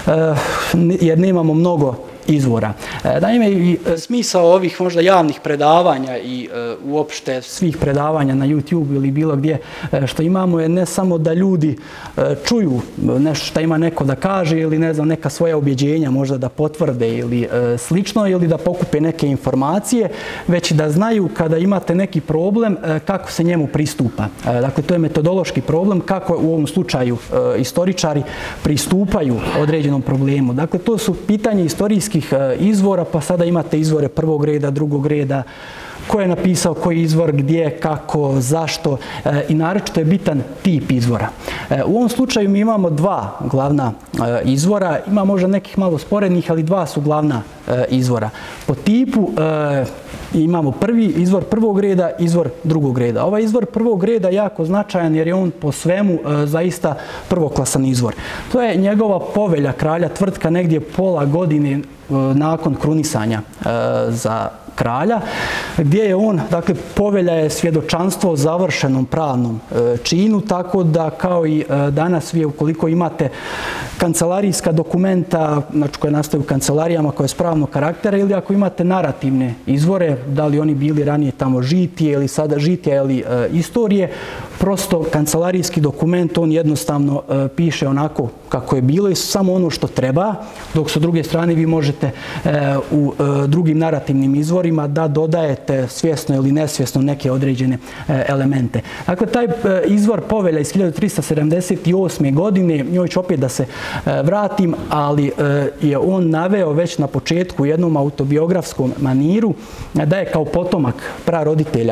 jer nemamo mnogo izvora. Naime, smisao ovih možda javnih predavanja i uopšte svih predavanja na YouTube ili bilo gdje što imamo je ne samo da ljudi čuju nešto što ima neko da kaže ili ne znam neka svoja ubjeđenja možda da potvrde ili slično ili da pokupe neke informacije, već da znaju kada imate neki problem kako se njemu pristupa. Dakle, to je metodološki problem kako u ovom slučaju istoričari pristupaju određenom problemu. Dakle, to su pitanje istorijskih izvora, pa sada imate izvore prvog reda, drugog reda, ko je napisao koji izvor, gdje, kako, zašto i naročito je bitan tip izvora. U ovom slučaju mi imamo dva glavna izvora, ima možda nekih malo sporednih, ali dva su glavna izvora. Po tipu imamo prvi izvor prvog reda, izvor drugog reda. Ovaj izvor prvog reda je jako značajan jer je on po svemu zaista prvoklasan izvor. To je njegova povelja kralja Tvrtka negdje pola godine nakon krunisanja za kralja, gdje je on, dakle, povelja je svjedočanstvo o završenom pravnom činu, tako da kao i danas vi ukoliko imate kancelarijska dokumenta, znači koje nastaju u kancelarijama koje je pravnog karaktera, ili ako imate narativne izvore, da li oni bili ranije tamo žitije ili sada žitije ili istorije, prosto kancelarijski dokument, on jednostavno piše onako kako je bilo i samo ono što treba, dok sa druge strane vi možete u drugim narativnim izvorima da dodajete svjesno ili nesvjesno neke određene elemente. Dakle, taj izvor povelja iz hiljadu trista sedamdeset osme. godine, njoj ću opet da se vratim, ali je on naveo već na početku u jednom autobiografskom maniru da je kao potomak praroditelja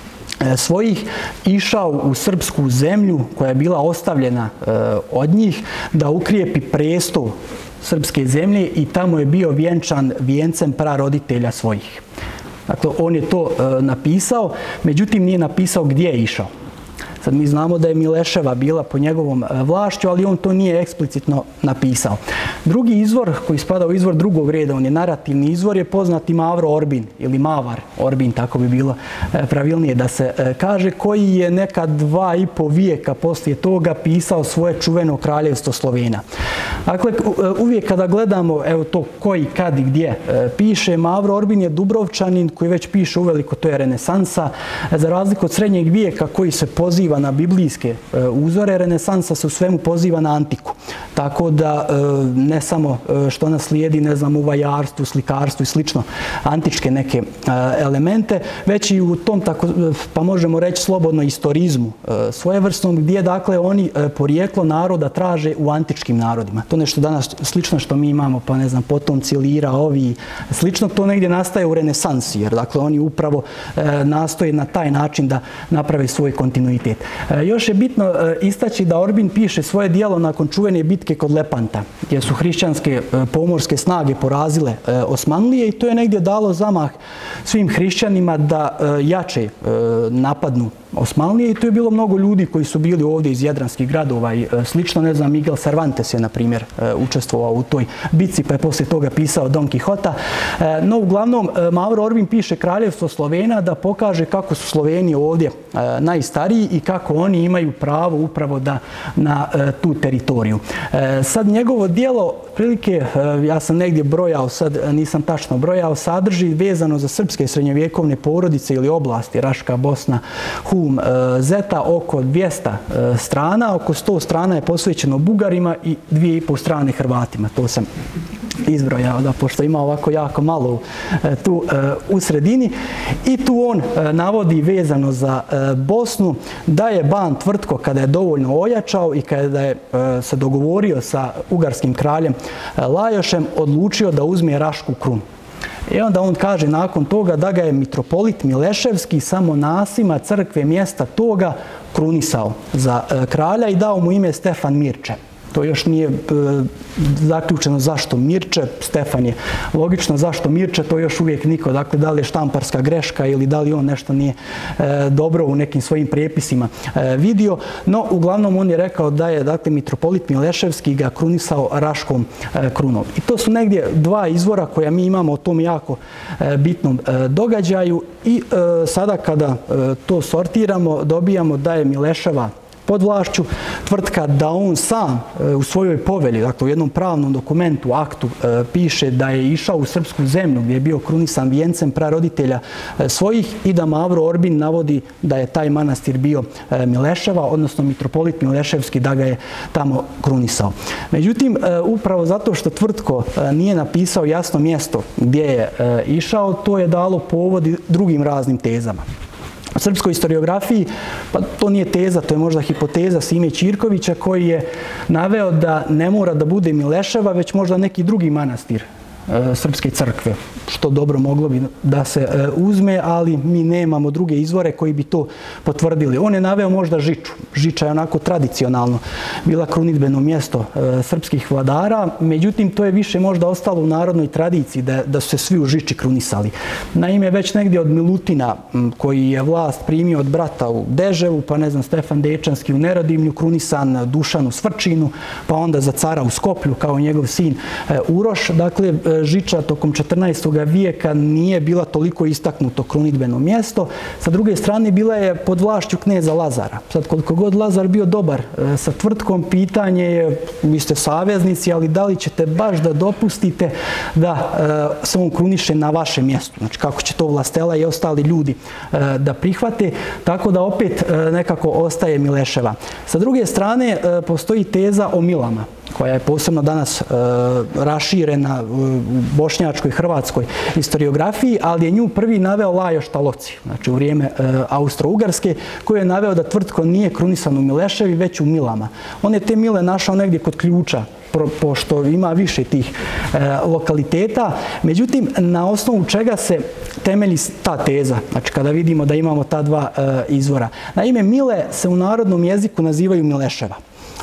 svojih išao u srpsku zemlju koja je bila ostavljena od njih da ukrijepi prestol srpske zemlje i tamo je bio vjenčan vijencem praroditelja svojih. Dakle, on je to napisao, međutim nije napisao gdje je išao. Sad mi znamo da je Mileševa bila po njegovom vlašću, ali on to nije eksplicitno napisao. Drugi izvor koji spada u izvor drugog reda, on je narativni izvor, je poznati Mavro Orbin ili Mavar Orbin, tako bi bilo pravilnije da se kaže, koji je neka dva i po vijeka poslije toga pisao svoje čuveno kraljevstvo Slovena. Dakle, uvijek kada gledamo evo to koji, kad i gdje piše, Mavro Orbin je Dubrovčanin koji već piše uveliko, to je renesansa, za razliku od srednjeg vijeka koji se poziva na biblijske uzore, renesansa se u svemu poziva na antiku. Tako da ne samo što nas slijedi, ne znam, u vajarstvu, slikarstvu i slično, antičke neke elemente, već i u tom, tako, pa možemo reći slobodno istorizmu svojevrsnom, gdje dakle oni porijeklo naroda traže u antičkim narodima. To nešto danas slično što mi imamo, pa ne znam, potomci Lira, ovi, slično, to negdje nastaje u renesansi, jer dakle oni upravo nastoje na taj način da naprave svoj kontinuitet. Još je bitno istaći da Orbin piše svoje dijelo nakon čuvene bitke kod Lepanta, gdje su hrišćanske pomorske snage porazile Osmanlije i to je negdje dalo zamah svim hrišćanima da jače napadnu Osmanlije i tu je bilo mnogo ljudi koji su bili ovdje iz jadranskih gradova i slično, ne znam, Miguel Cervantes je, na primjer, učestvovao u toj bitci, pa je poslije toga pisao Don Quixota. No, uglavnom, Mavro Orbin piše kraljevstvo Slovena da pokaže kako su Sloveni ovdje najstariji i kako oni imaju pravo upravo da na tu teritoriju. Sad, njegovo dijelo, prilike, ja sam negdje brojao, sad nisam tačno brojao, sadrži vezano za srpske srednjovjekovne porodice ili oblasti, Raška, Bosna, Hum, Zeta, oko dvjesto strana, oko sto strana je posvećeno Bugarima i dvije i pol strane Hrvatima. To sam izbrojao, da, pošto ima ovako jako malo tu u sredini. I tu on navodi vezano za Bosnu da je ban Tvrtko, kada je dovoljno ojačao i kada je se dogovorio sa ugarskim kraljem Lajošem, odlučio da uzme Rašku krunu. I onda on kaže nakon toga da ga je mitropolit Mileševski sa monasima crkve mjesta toga krunisao za kralja i dao mu ime Stefan Mirče. To još nije zaključeno zašto Mirče, Stefan je logično zašto Mirče, to još uvijek niko, dakle da li je štamparska greška ili da li on nešto nije dobro u nekim svojim prijepisima vidio, no uglavnom on je rekao da je dakle mitropolit Mileševski ga krunisao Raškom krunom. I to su negdje dva izvora koja mi imamo o tom jako bitnom događaju i sada kada to sortiramo dobijamo da je Mileševa pod vlašću tvrtka, da on sam u svojoj povelji, dakle u jednom pravnom dokumentu, aktu, piše da je išao u srpsku zemlju gdje je bio krunisan vijencem praroditelja svojih i da Mavro Orbin navodi da je taj manastir bio Mileševa, odnosno mitropolit Mileševski, da ga je tamo krunisao. Međutim, upravo zato što Tvrtko nije napisao jasno mjesto gdje je išao, to je dalo povod drugim raznim tezama. U srpskoj historiografiji, pa to nije teza, to je možda hipoteza Sime Ćirkovića koji je naveo da ne mora da bude Mileševa, već možda neki drugi manastir srpske crkve, što dobro moglo bi da se uzme, ali mi nemamo druge izvore koji bi to potvrdili. On je naveo možda Žiču. Žiča je onako tradicionalno bila krunidbeno mjesto srpskih vladara, međutim to je više možda ostalo u narodnoj tradiciji da, da su se svi u Žiči krunisali. Naime, već negdje od Milutina koji je vlast primio od brata u Deževu, pa ne znam, Stefan Dečanski u Neradimlju, krunisan Dušan u Svrčinu, pa onda za cara u Skoplju kao njegov sin Uroš. Dakle, Žiča tokom četrnaestog vijeka nije bila toliko istaknuto krunidbeno mjesto. Sa druge strane, bila je pod vlašću kneza Lazara. Sad, koliko god Lazar bio dobar sa Tvrtkom, pitanje je, vi ste saveznici, ali da li ćete baš da dopustite da se on kruniše na vašem mjestu? Znači, kako će to Vlastela i ostali ljudi da prihvate? Tako da opet nekako ostaje Mileševa. Sa druge strane, postoji teza o milama, koja je posebno danas e, raširena u bošnjačkoj, hrvatskoj historiografiji, ali je nju prvi naveo Lajo Štaloci, znači u vrijeme e, Austro-Ugarske, koji je naveo da Tvrtko nije krunisan u Mileševi, već u milama. On je te mile našao negdje kod Ključa, pošto ima više tih e, lokaliteta. Međutim, na osnovu čega se temelji ta teza, znači kada vidimo da imamo ta dva e, izvora. Naime, mile se u narodnom jeziku nazivaju Mileševa.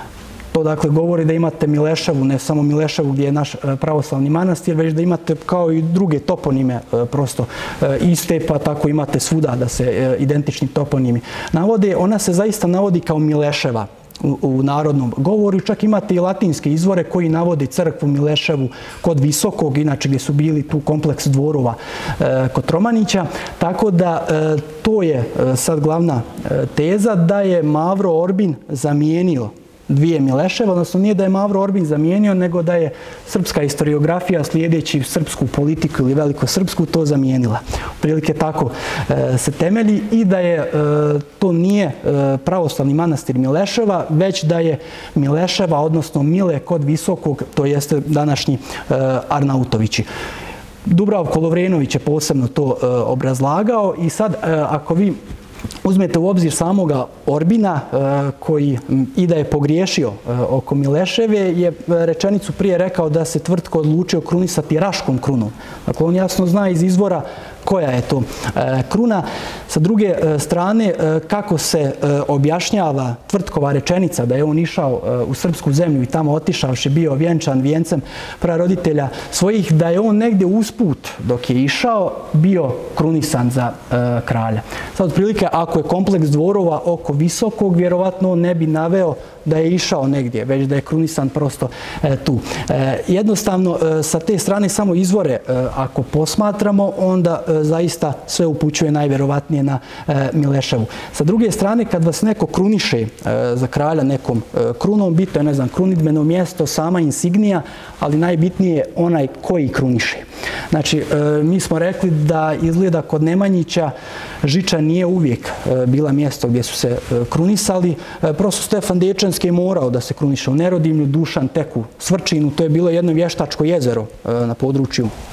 To dakle govori da imate Mileševu, ne samo Mileševu gdje je naš pravoslavni manastir, već da imate kao i druge toponime prosto iste, pa tako imate svuda da se identični toponimi navode. Ona se zaista navodi kao Mileševa u, u narodnom govoru. Čak imate i latinske izvore koji navode crkvu Mileševu kod Visokog, inače gdje su bili tu kompleks dvorova e, kod Romanića. Tako da e, to je e, sad glavna e, teza da je Mavro Orbin zamijenio dvije Mileševa, odnosno nije da je Mavro Orbin zamijenio, nego da je srpska historiografija slijedeći srpsku politiku ili velikosrpsku to zamijenila. Prilike tako e, se temelji i da je e, to nije e, pravoslavni manastir Mileševa, već da je Mileševa, odnosno Mile kod Visokog, to jeste današnji e, Arnautovići. Dubravko Lovrenović je posebno to e, obrazlagao i sad e, ako vi uzmete u obzir samoga Orbina, koji i da je pogriješio oko Mileševe, je rečenicu prije rekao da se Tvrtko odlučio krunisati Raškom krunom. Dakle, on jasno zna iz izvora koja je to kruna. Sa druge strane, kako se objašnjava Tvrtkova rečenica da je on išao u srpsku zemlju i tamo otišavši bio vjenčan vijencem praroditelja svojih, da je on negdje usput dok je išao bio krunisan za kralja. Sad, otprilike, ako je kompleks dvorova oko Visokog, vjerovatno on ne bi naveo da je išao negdje, već da je krunisan prosto e, tu. E, jednostavno, e, sa te strane samo izvore, e, ako posmatramo, onda e, zaista sve upućuje najvjerovatnije na e, Mileševu. Sa druge strane, kad vas neko kruniše e, za kralja nekom e, krunom, bitno je, ne znam, krunidbeno mjesto, sama insignija, ali najbitnije je onaj koji kruniše. Znači, e, mi smo rekli da izgleda kod Nemanjića Žiča nije uvijek e, bila mjesto gdje su se e, krunisali. E, prosto Stefan Dečanski je morao da se kruniše u Nerodimlju, Dušan tek u Svrčinu. To je bilo jedno vještačko jezero e, na području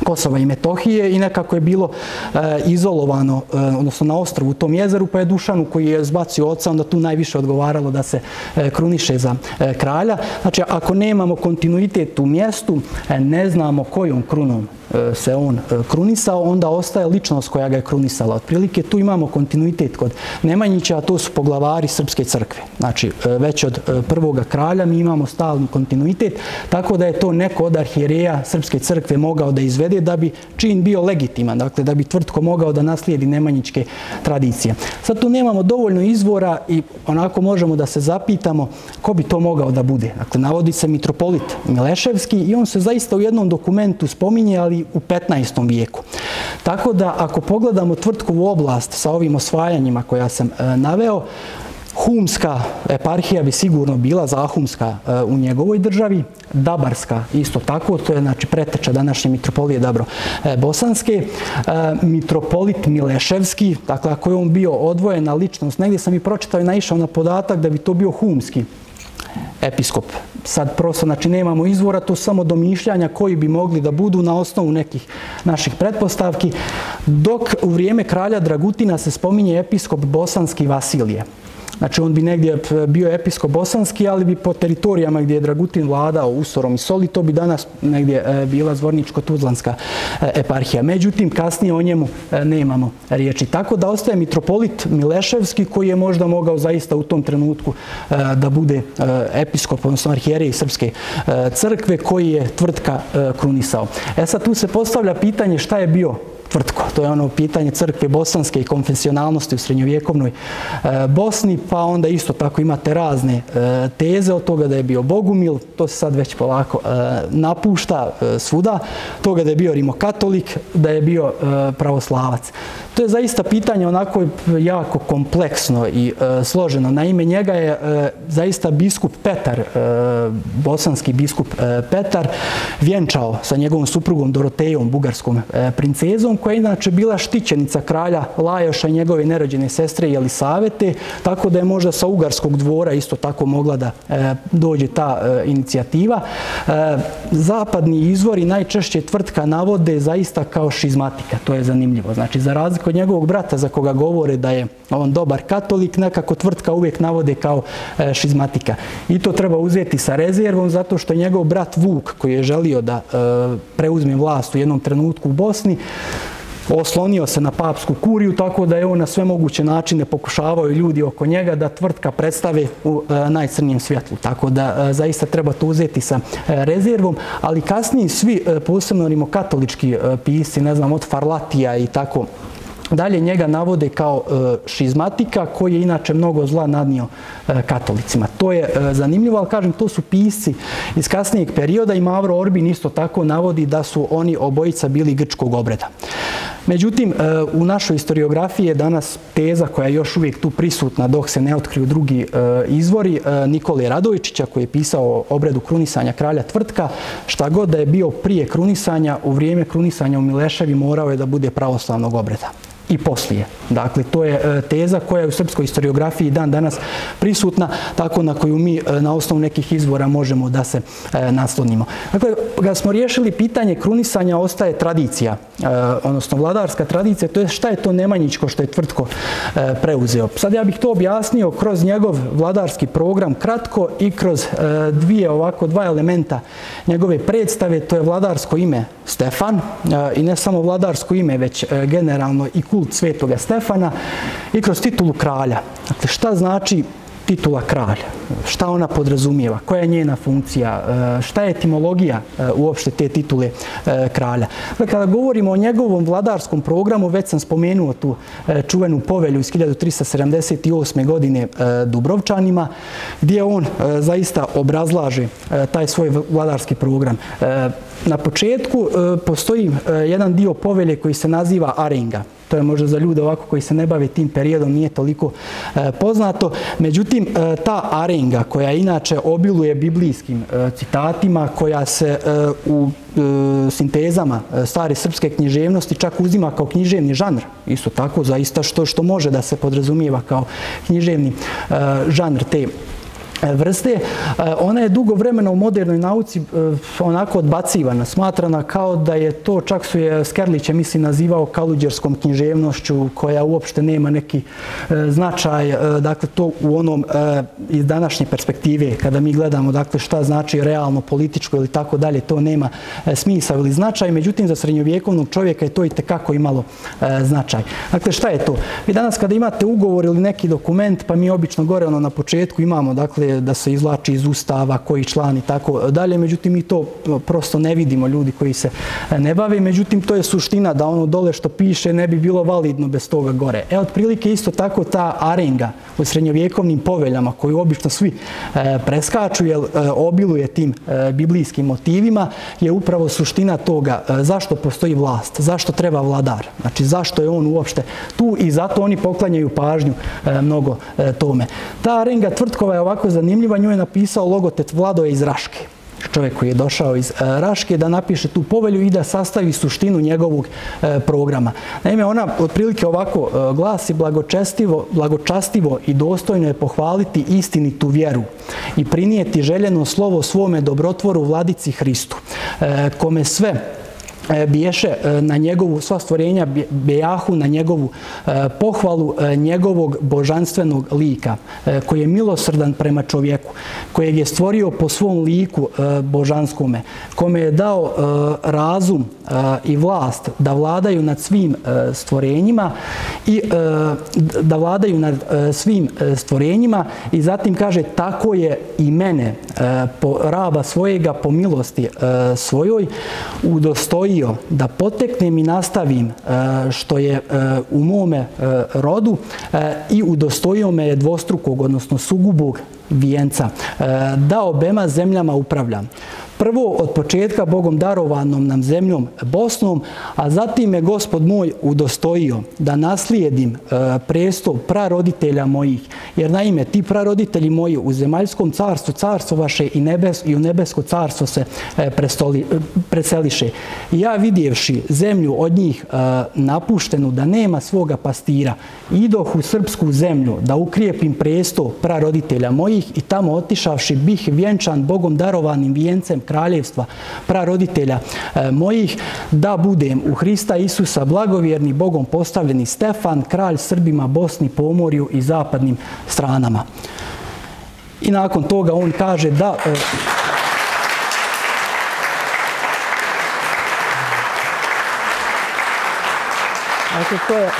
Kosova i Metohije i nekako je bilo izolovano, odnosno na ostrvu u tom jezeru, pa je Dušanu koji je zbacio oca, onda tu najviše odgovaralo da se kruniše za kralja. Znači, ako nemamo kontinuitet u mjestu, ne znamo kojom krunom se on krunisao, onda ostaje ličnost koja ga je krunisala. Otprilike tu imamo kontinuitet kod Nemanjića, a to su poglavari Srpske crkve. Znači, već od prvoga kralja mi imamo stalni kontinuitet, tako da je to neko od arhijereja Srpske crkve mogao da izvede da bi čin bio legitiman, dakle da bi Tvrtko mogao da naslijedi nemanjičke tradicije. Sad tu nemamo dovoljno izvora i onako možemo da se zapitamo ko bi to mogao da bude. Dakle, navodi se mitropolit Mileševski i on se zaista u jednom dokumentu spominje, ali u petnaestom vijeku. Tako da ako pogledamo Tvrtkovu oblast sa ovim osvajanjima koja sam naveo, Humska eparhija bi sigurno bila Zahumska u njegovoj državi, Dabarska isto tako, to je znači preteča današnje mitropolije Dabro-Bosanske, mitropolit Mileševski, dakle ako je on bio odvojena ličnost, negdje sam i pročitao i naišao na podatak da bi to bio humski episkop. Sad prosto, znači nemamo izvora, to su samo domišljanja koji bi mogli da budu na osnovu nekih naših pretpostavki, dok u vrijeme kralja Dragutina se spominje episkop Bosanski Vasilije. Znači, on bi negdje bio episkop bosanski, ali bi po teritorijama gdje je Dragutin vladao Usorom i Soli, to bi danas negdje bila Zvorničko-Tuzlanska eparhija. Međutim, kasnije o njemu nemamo riječi. Tako da ostaje mitropolit Mileševski, koji je možda mogao zaista u tom trenutku da bude episkop, odnosno arhijerej Srpske crkve, koji je Tvrtka krunisao. E sad, tu se postavlja pitanje šta je bio Tvrtko. To je ono pitanje crkve bosanske i konfesionalnosti u srednjovjekovnoj Bosni, pa onda isto tako imate razne teze od toga da je bio Bogumil, to se sad već polako napušta svuda, toga da je bio rimokatolik, da je bio pravoslavac. To je zaista pitanje onako jako kompleksno i složeno. Naime, njega je zaista biskup Petar, bosanski biskup Petar, vjenčao sa njegovom suprugom Dorotejom, bugarskom princezom, koja je inače bila štićenica kralja Lajoša i njegove nerođene sestre Jelisavete, tako da je možda sa ugarskog dvora isto tako mogla da dođe ta inicijativa. Zapadni izvori najčešće Tvrtka navode zaista kao šizmatika, to je zanimljivo. Znači, za razliku od njegovog brata za koga govore da je on dobar katolik, nekako Tvrtka uvijek navode kao šizmatika. I to treba uzeti sa rezervom, zato što je njegov brat Vuk, koji je želio da preuzme vlast u jednom trenutku u Bosni, oslonio se na papsku kuriju, tako da je on na sve moguće načine pokušavao i ljudi oko njega da Tvrtka predstave u najcrnijem svjetlu. Tako da zaista treba to uzeti sa rezervom, ali kasnije svi, posebno rimokatolički pisci, ne znam, od Farlatija i tako dalje, njega navode kao šizmatika koji je inače mnogo zla nadnio katolicima. To je zanimljivo, ali kažem, to su pisci iz kasnijeg perioda i Mavro Orbin isto tako navodi da su oni obojica bili grčkog obreda. Međutim, u našoj historiografiji je danas teza koja je još uvijek tu prisutna dok se ne otkriju drugi izvori Nikole Radojčića, koji je pisao o obredu krunisanja kralja Tvrtka. Šta god da je bio prije krunisanja, u vrijeme krunisanja u Mileševi morao je da bude pravoslavnog obreda. I poslije. Dakle, to je teza koja je u srpskoj historiografiji dan danas prisutna, tako na koju mi na osnovu nekih izvora možemo da se naslonimo. Dakle, kad smo riješili pitanje krunisanja, ostaje tradicija, odnosno vladarska tradicija, to je šta je to nemanjičko što je Tvrtko preuzeo. Sad ja bih to objasnio kroz njegov vladarski program kratko i kroz dvije ovako, dva elementa njegove predstave, to je vladarsko ime Stefan i ne samo vladarsko ime, već generalno i kult svetoga Stefana i kroz titulu kralja. Dakle, šta znači titula kralja? Šta ona podrazumijeva? Koja je njena funkcija? Šta je etimologija uopšte te titule kralja? Dakle, kada govorimo o njegovom vladarskom programu, već sam spomenuo tu čuvenu povelju iz hiljadu tristo sedamdeset osme. godine Dubrovčanima, gdje on zaista obrazlaže taj svoj vladarski program. Na početku postoji jedan dio povelje koji se naziva arenga. To je možda za ljude ovako koji se ne bave tim periodom nije toliko poznato. Međutim, ta arenga koja inače obiluje biblijskim citatima, koja se u sintezama stare srpske književnosti čak uzima kao književni žanr, isto tako zaista što, što može da se podrazumijeva kao književni žanr te vrste, ona je dugo vremena u modernoj nauci onako odbacivana, smatrana kao da je to, čak su je Skerlić je mislim nazivao kaluđerskom književnošću koja uopšte nema neki značaj, dakle to u onom iz današnje perspektive kada mi gledamo dakle šta znači realno političko ili tako dalje, to nema smisla ili značaj, međutim za srednjovjekovnog čovjeka je to i tekako imalo značaj. Dakle šta je to? Vi danas kada imate ugovor ili neki dokument, pa mi obično gore ono na početku imamo dakle da se izvlači iz ustava, koji član i tako dalje, međutim mi to prosto ne vidimo, ljudi koji se ne bave, međutim to je suština da ono dole što piše ne bi bilo validno bez toga gore. E, otprilike isto tako ta arenga u srednjovjekovnim poveljama koju obično svi e, preskaču jer e, obiluje tim e, biblijskim motivima je upravo suština toga e, zašto postoji vlast, zašto treba vladar, znači zašto je on uopšte tu i zato oni poklanjaju pažnju e, mnogo e, tome. Ta arenga Tvrtkova je ovako zanimljiva, nju je napisao logotet Vladoje iz Raške. Čovjek koji je došao iz Raške da napiše tu povelju i da sastavi suštinu njegovog programa. Naime, ona otprilike ovako glasi: blagočestivo, blagočastivo i dostojno je pohvaliti istinitu vjeru i prinijeti željeno slovo svome dobrotvoru Vladici Hristu, kome sve biješe na njegovu, sva stvorenja bejahu na njegovu pohvalu njegovog božanstvenog lika, koji je milosrdan prema čovjeku, kojeg je stvorio po svom liku božanskome, kome je dao razum i vlast da vladaju nad svim stvorenjima i da vladaju nad svim stvorenjima i zatim kaže tako je i mene po raba svojega po milosti svojoj udostojio da poteknem i nastavim što je u mome rodu i udostojio me je dvostrukog, odnosno sugubog vijenca, da obema zemljama upravljam. Prvo od početka Bogom darovanom nam zemljom Bosnom, a zatim me Gospod moj udostojio da naslijedim prestol praroditelja mojih. Jer naime, ti praroditelji moji u zemaljskom carstvu carstvo vaše i, nebes, i u nebesko carstvo se prestoli, preseliše. I ja vidjevši zemlju od njih napuštenu da nema svoga pastira, idoh u srpsku zemlju da ukrijepim prestol praroditelja mojih i tamo otišavši bih vjenčan Bogom darovanim vijencem kraljevstva praroditelja e, mojih, da budem u Hrista Isusa blagovjerni Bogom postavljeni Stefan, kralj Srbima, Bosni, Pomorju i zapadnim stranama. I nakon toga on kaže da... E, dakle, to je...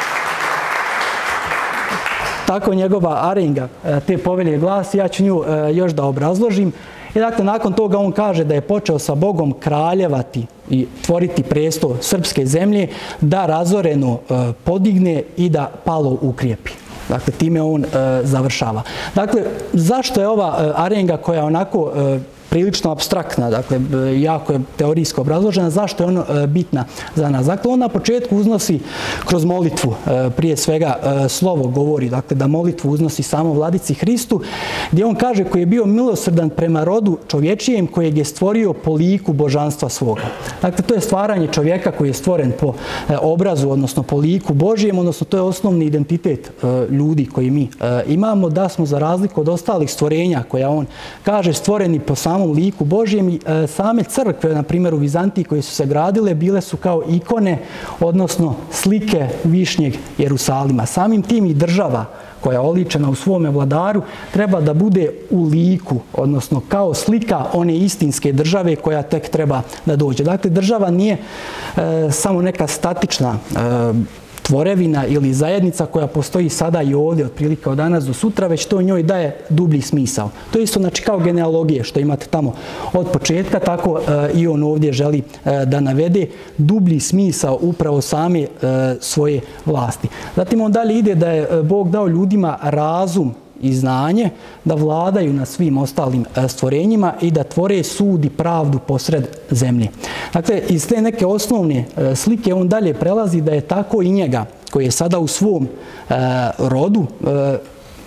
Tako njegova arenga te povelje glasi, ja ću nju e, još da obrazložim. I dakle, nakon toga on kaže da je počeo sa Bogom kraljevati i tvoriti prestol srpske zemlje, da razoreno e, podigne i da palo ukrijepi. Dakle, time on e, završava. Dakle, zašto je ova e, arenga koja onako e, prilično apstraktna, dakle, jako je teorijsko obrazložena, zašto je ona bitna za nas? Dakle, on na početku uznosi kroz molitvu, prije svega slovo govori, dakle, da molitvu uznosi samo Vladici Hristu, gdje on kaže koji je bio milosrdan prema rodu čovječijem kojeg je stvorio po liku božanstva svoga. Dakle, to je stvaranje čovjeka koji je stvoren po obrazu, odnosno po liku Božijem, odnosno to je osnovni identitet ljudi koji mi imamo, da smo za razliku od ostalih stvorenja koja on kaže stvoreni po samom liku Božijem i e, same crkve, na primjer u Vizantiji koje su se gradile, bile su kao ikone, odnosno slike višnjeg Jerusalima. Samim tim i država koja je oličena u svome vladaru treba da bude u liku, odnosno kao slika one istinske države koja tek treba da dođe. Dakle, država nije e, samo neka statična e, tvorevina ili zajednica koja postoji sada i ovdje otprilike od danas do sutra, već to njoj daje dublji smisao. To je isto znači kao genealogije što imate tamo od početka, tako e, i on ovdje želi e, da navede dublji smisao upravo same e, svoje vlasti. Zatim on dalje ide da je Bog dao ljudima razum i znanje da vladaju na svim ostalim stvorenjima i da tvore sud i pravdu posred zemlje. Dakle, iz te neke osnovne slike on dalje prelazi da je tako i njega, koji je sada u svom rodu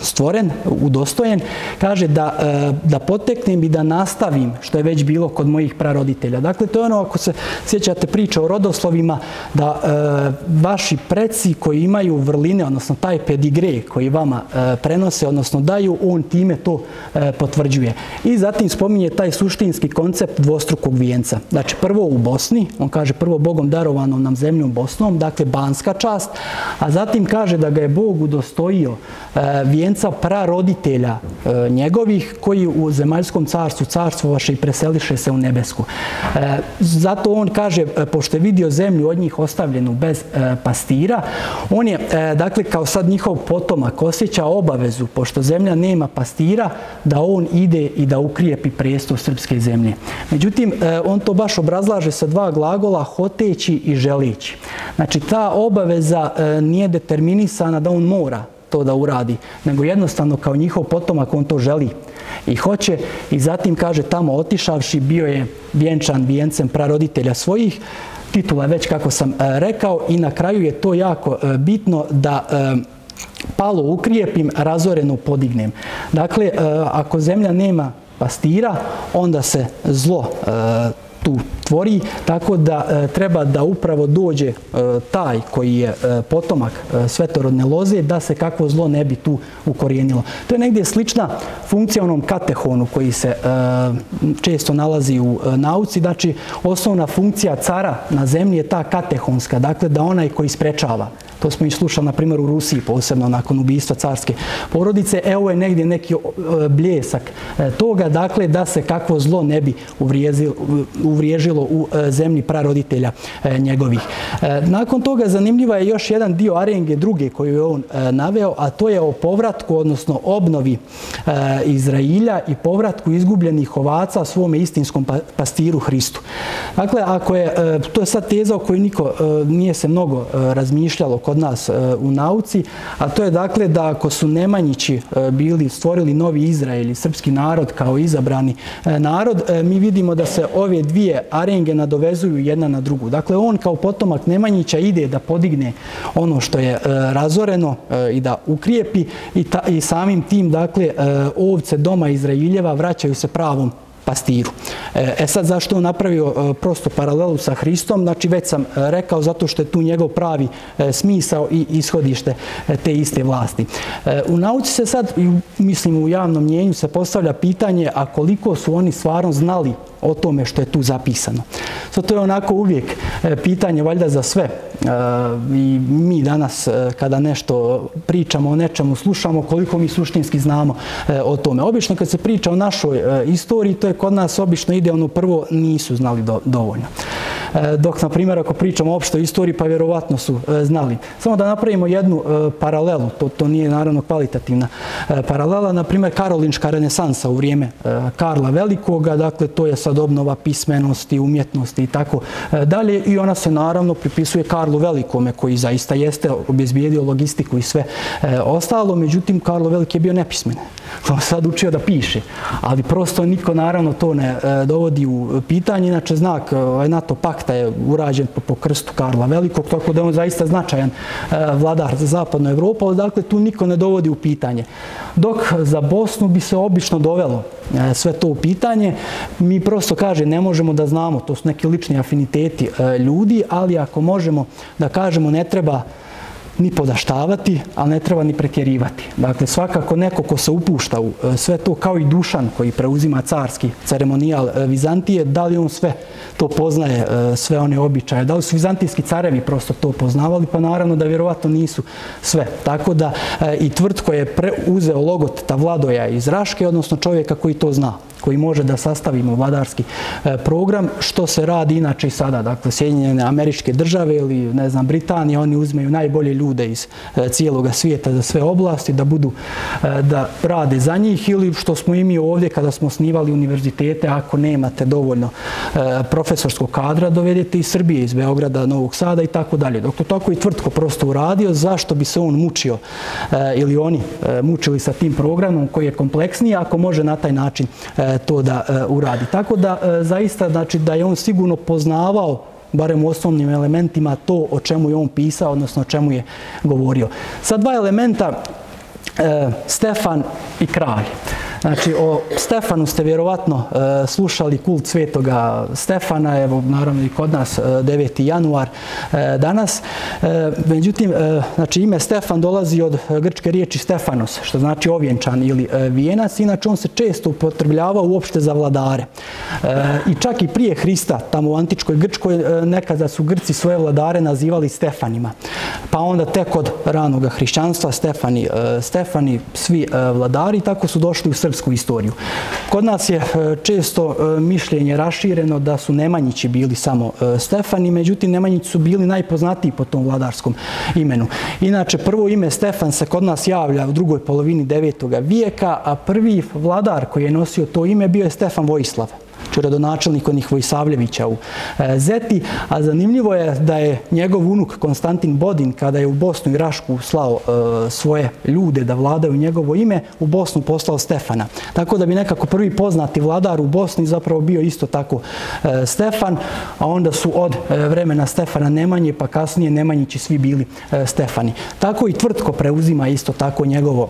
stvoren, udostojen, kaže da, da poteknem i da nastavim što je već bilo kod mojih praroditelja. Dakle, to je ono, ako se sjećate priče o rodoslovima, da vaši preci koji imaju vrline, odnosno taj pedigre koji vama prenose, odnosno daju, on time to potvrđuje. I zatim spominje taj suštinski koncept dvostrukog vijenca. Znači, prvo u Bosni, on kaže prvo Bogom darovanom nam zemljom Bosnom, dakle banska čast, a zatim kaže da ga je Bog udostojio vijenca praroditelja njegovih koji u zemaljskom carstvu carstvovaše i preseliše se u nebesku. Zato on kaže, pošto je vidio zemlju od njih ostavljenu bez pastira, on je, dakle, kao sad njihov potomak osjeća obavezu, pošto zemlja nema pastira, da on ide i da ukrijepi prestol srpske zemlje. Međutim, on to baš obrazlaže sa dva glagola, hoteći i želeći. Znači, ta obaveza nije determinisana da on mora to da uradi, nego jednostavno kao njihov potomak on to želi i hoće, i zatim kaže tamo otišavši bio je vjenčan vijencem praroditelja svojih, titula već kako sam rekao, i na kraju je to jako bitno da palo ukrijepim, razoreno podignem. Dakle, ako zemlja nema pastira, onda se zlo tu tvori, tako da treba da upravo dođe taj koji je potomak svetorodne loze, da se kakvo zlo ne bi tu ukorijenilo. To je negdje slična funkcija onom katehonu koji se često nalazi u nauci. Znači, osnovna funkcija cara na zemlji je ta katehonska, dakle da onaj koji sprečava. To smo i slušali, na primjer, u Rusiji, posebno nakon ubistva carske porodice. Evo je negdje neki bljesak toga, dakle, da se kakvo zlo ne bi uvriježilo u zemlji praroditelja njegovih. Nakon toga zanimljiva je još jedan dio arenge druge koju je on naveo, a to je o povratku, odnosno obnovi Izrailja i povratku izgubljenih ovaca svome istinskom pastiru Hristu. Dakle, ako je, to je sad teza o kojoj niko nije se mnogo razmišljalo kod nas u nauci, a to je dakle da ako su Nemanjići bili stvorili novi Izrael i srpski narod kao izabrani narod, mi vidimo da se ove dvije arenge nadovezuju jedna na drugu. Dakle, on kao potomak Nemanjića ide da podigne ono što je razoreno i da ukrijepi i, ta, i samim tim, dakle, ovce doma Izrailjeva vraćaju se pravom pastiru. E sad, zašto je on napravio prosto paralelu sa Hristom? Znači, već sam rekao, zato što je tu njegov pravi smisao i ishodište te iste vlasti. U nauci se sad, mislim u javnom mnjenju, se postavlja pitanje, a koliko su oni stvarno znali o tome što je tu zapisano. To je onako uvijek pitanje, valjda, za sve. I mi danas, kada nešto pričamo o nečemu, slušamo, koliko mi suštinski znamo o tome. Obično, kad se priča o našoj istoriji, to je kod nas obično ide ono prvo, nisu znali do, dovoljno. Dok, na primjer, ako pričamo o opštoj istoriji, pa vjerovatno su znali. Samo da napravimo jednu paralelu, to, to nije naravno kvalitativna paralela, na primjer, karolinška renesansa u vrijeme Karla Velikoga, dakle, to je sad obnova pismenosti, umjetnosti i tako dalje, i ona se naravno pripisuje Karlu Velikome, koji zaista jeste obezbijedio logistiku i sve ostalo, međutim, Karlo Veliki je bio nepismen. On sad učio da piše, ali prosto niko naravno to ne dovodi u pitanje, inače znak NATO pakta je urađen po, po krstu Karla Velikog, tako da je on zaista značajan vladar za zapadnu Evropu, ali dakle tu niko ne dovodi u pitanje. Dok za Bosnu bi se obično dovelo sve to u pitanje, mi prosto kaže ne možemo da znamo, to su neki lični afiniteti ljudi, ali ako možemo da kažemo ne treba ni podaštavati, ali ne treba ni pretjerivati. Dakle, svakako neko ko se upušta u sve to, kao i Dušan koji preuzima carski ceremonijal Vizantije, da li on sve to poznaje, sve one običaje, da li su vizantijski carevi prosto to poznavali, pa naravno da vjerovatno nisu sve. Tako da i Tvrtko je uzeo logoteta Vladoja iz Raške, odnosno čovjeka koji to zna, koji može da sastavimo vladarski program, što se radi inače i sada. Dakle, Sjedinjene Američke Države ili, ne znam, Britanija, oni uzmeju najbolje ljude iz cijeloga svijeta za sve oblasti, da budu, da rade za njih, ili što smo i mi ovdje kada smo osnivali univerzitete, ako nemate dovoljno profesorskog kadra, dovedete iz Srbije, iz Beograda, Novog Sada i tako dalje. Dok to tako i Tvrtko prosto uradio, zašto bi se on mučio ili oni mučili sa tim programom koji je kompleksniji, ako može na taj način to da uradi. Tako da zaista, znači, da je on sigurno poznavao barem u osnovnim elementima to o čemu je on pisao, odnosno o čemu je govorio. Sad dva elementa Stefan i kralj. Znači, o Stefanu ste vjerovatno e, slušali kult svetoga Stefana, evo naravno i kod nas e, deveti januar e, danas. E, međutim, e, znači ime Stefan dolazi od grčke riječi Stefanos, što znači ovjenčan ili e, vijenac. Inače, on se često upotrebljava uopšte za vladare. E, I čak i prije Hrista, tamo u antičkoj Grčkoj, e, nekada su Grci svoje vladare nazivali Stefanima. Pa onda tek od ranoga hrišćanstva Stefani, e, Stefani svi e, vladari, tako su došli u srpsku istoriju. Kod nas je često mišljenje rašireno da su Nemanjići bili samo Stefani, međutim Nemanjići su bili najpoznatiji po tom vladarskom imenu. Inače, prvo ime Stefan se kod nas javlja u drugoj polovini devetoga vijeka, a prvi vladar koji je nosio to ime bio je Stefan Vojislav, rodonačelnik onih Vojsavljevića u Zeti, a zanimljivo je da je njegov unuk Konstantin Bodin, kada je u Bosnu i Rašku slao e, svoje ljude da vladaju njegovo ime, u Bosnu poslao Stefana. Tako da bi nekako prvi poznati vladar u Bosni zapravo bio isto tako e, Stefan, a onda su od e, vremena Stefana Nemanje, pa kasnije Nemanjići svi bili e, Stefani. Tako i Tvrtko preuzima isto tako njegovo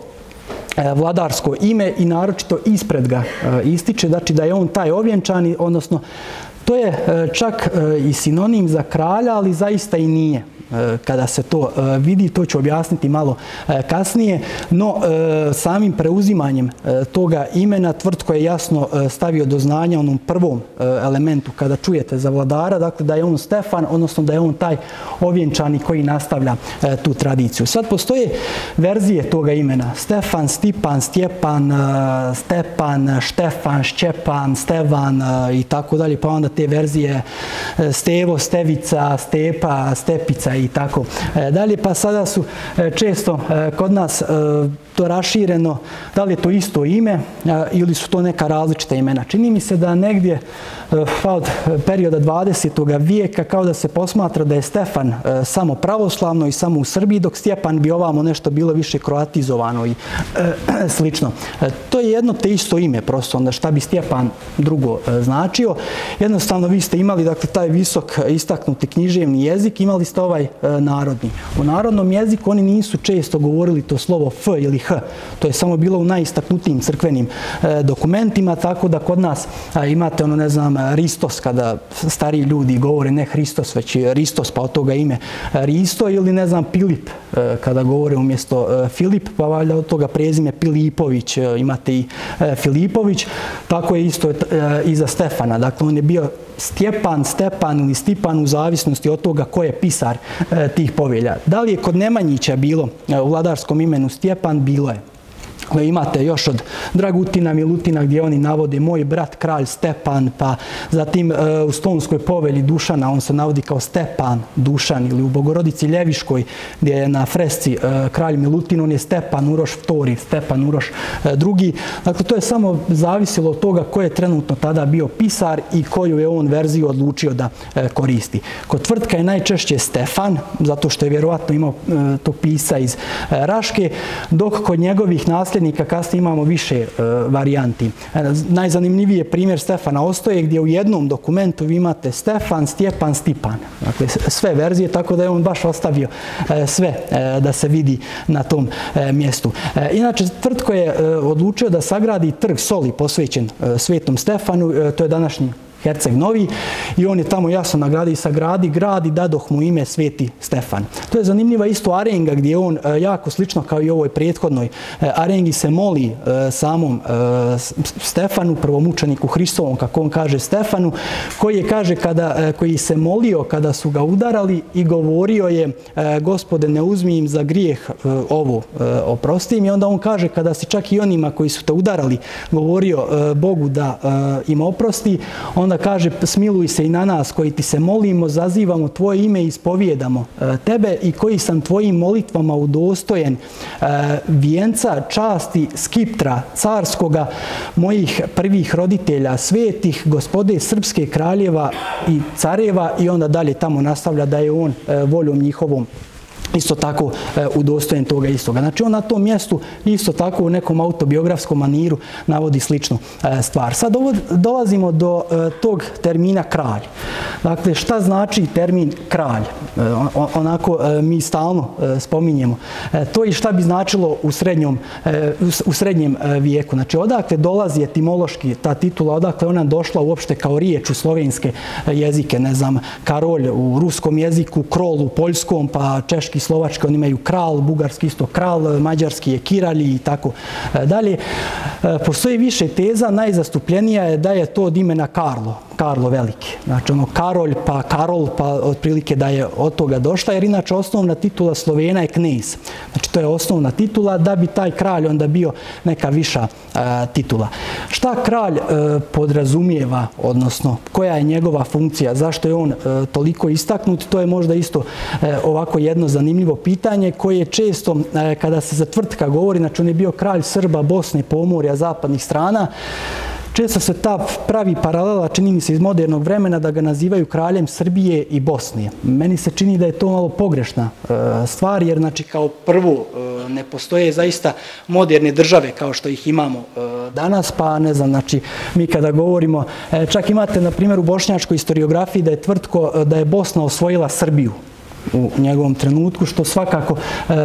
vladarsko ime i naročito ispred ga ističe, znači da je on taj ovjenčani, odnosno to je čak i sinonim za kralja, ali zaista i nije. Kada se to vidi, to ću objasniti malo kasnije, no samim preuzimanjem toga imena Tvrtko je jasno stavio do znanja onom prvom elementu kada čujete za vladara, dakle da je on Stefan, odnosno da je on taj ovjenčani koji nastavlja tu tradiciju. Sad postoje verzije toga imena: Stefan, Stipan, Stjepan, Stepan, Štefan, Šćepan, Stevan i tako dalje, pa onda te verzije Stevo, Stevica, Stepa, Stepica i tako dalje, pa sada su često kod nas to rašireno, da li je to isto ime ili su to neka različita imena. Čini mi se da negdje od perioda dvadesetoga vijeka kao da se posmatra da je Stefan samo pravoslavno i samo u Srbiji, dok Stjepan bi ovamo nešto bilo više kroatizovano i slično. To je jedno te isto ime, prosto onda šta bi Stjepan drugo značio. Jednostavno vi ste imali, dakle, taj visok istaknuti književni jezik, imali ste ovaj narodni. U narodnom jeziku oni nisu često govorili to slovo F ili H. To je samo bilo u najistaknutijim crkvenim dokumentima, tako da kod nas imate ono, ne znam, Ristos, kada stariji ljudi govore ne Hristos, već Ristos, pa od toga ime Risto, ili ne znam, Pilip, kada govore umjesto Filip, pa valjda od toga prezime Pilipović, imate i Filipović. Tako je isto i za Stefana. Dakle, on je bio Stjepan, Stepan ili Stipan u zavisnosti od toga ko je pisar e, tih povelja. Da li je kod Nemanjića bilo e, u vladarskom imenu Stjepan? Bilo je. Imate još od Dragutina, Milutina gdje oni navode moj brat kralj Stepan, pa zatim e, u Stonskoj povelji Dušana on se navodi kao Stepan Dušan, ili u Bogorodici Ljeviškoj gdje je na fresci e, kralj Milutin, on je Stepan Uroš Vtori, Stepan Uroš e, drugi. Dakle, to je samo zavisilo od toga ko je trenutno tada bio pisar i koju je on verziju odlučio da e, koristi. Kod Tvrtka je najčešće Stefan, zato što je vjerovatno imao e, to pisa iz e, Raške, dok kod njegovih nasljednika kasnije imamo više e, varijanti. E, najzanimljiviji je primjer Stefana Ostoje, gdje u jednom dokumentu vi imate Stefan, Stjepan, Stipan. Dakle, sve verzije, tako da je on baš ostavio e, sve e, da se vidi na tom e, mjestu. E, inače, Tvrtko je e, odlučio da sagradi trg soli posvećen e, Svetom Stefanu, e, to je današnji Herceg Novi, i on je tamo jasno nagradi i sagradi grad i dadoh mu ime Sveti Stefan. To je zanimljiva isto arenga gdje on jako slično kao i ovoj prethodnoj arengi se moli samom Stefanu, prvomučeniku Hristovom, kako on kaže Stefanu, koji je kaže kada, koji se molio kada su ga udarali i govorio je Gospode, ne uzmi im za grijeh ovo, oprosti im. I onda on kaže kada si čak i onima koji su te udarali govorio Bogu da im oprosti, onda kaže smiluj se i na nas koji ti se molimo, zazivamo tvoje ime i ispovijedamo tebe, i koji sam tvojim molitvama udostojen vijenca časti skiptra carskoga mojih prvih roditelja svetih, gospode srpske kraljeva i careva. I onda dalje tamo nastavlja da je on voljom njihovom isto tako udostojen toga istoga. Znači on na tom mjestu isto tako u nekom autobiografskom maniru navodi sličnu stvar. Sad dolazimo do tog termina kralj. Dakle, šta znači termin kralj? Onako mi stalno spominjemo. To i šta bi značilo u srednjom, u srednjem vijeku. Znači odakle dolazi etimološki ta titula, odakle ona došla uopšte kao riječ u slovenske jezike, ne znam, karolj u ruskom jeziku, krol u poljskom, pa češki, slovački, oni imaju kral, bugarski isto kral, mađarski je kiralji i tako dalje. Postoji više teza, najzastupljenija je da je to od imena Karlo, Karlo Veliki. Znači ono Karolj pa Karol, pa otprilike da je od toga došla, jer inače osnovna titula Slovena je knez. Znači to je osnovna titula, da bi taj kralj onda bio neka viša titula. Šta kralj podrazumijeva, odnosno koja je njegova funkcija, zašto je on toliko istaknut, to je možda isto ovako jedno zanimljivo pitanje koje često kada se za tvrtka govori, znači on je bio kralj Srba, Bosne, Pomorja, zapadnih strana, često se ta pravi paralela, čini mi se iz modernog vremena, da ga nazivaju kraljem Srbije i Bosne. Meni se čini da je to malo pogrešna stvar, jer znači kao prvo ne postoje zaista moderne države kao što ih imamo danas, pa ne znam, znači mi kada govorimo, čak imate na primjer u bošnjačkoj historiografiji da je tvrtko da je Bosna osvojila Srbiju u njegovom trenutku, što svakako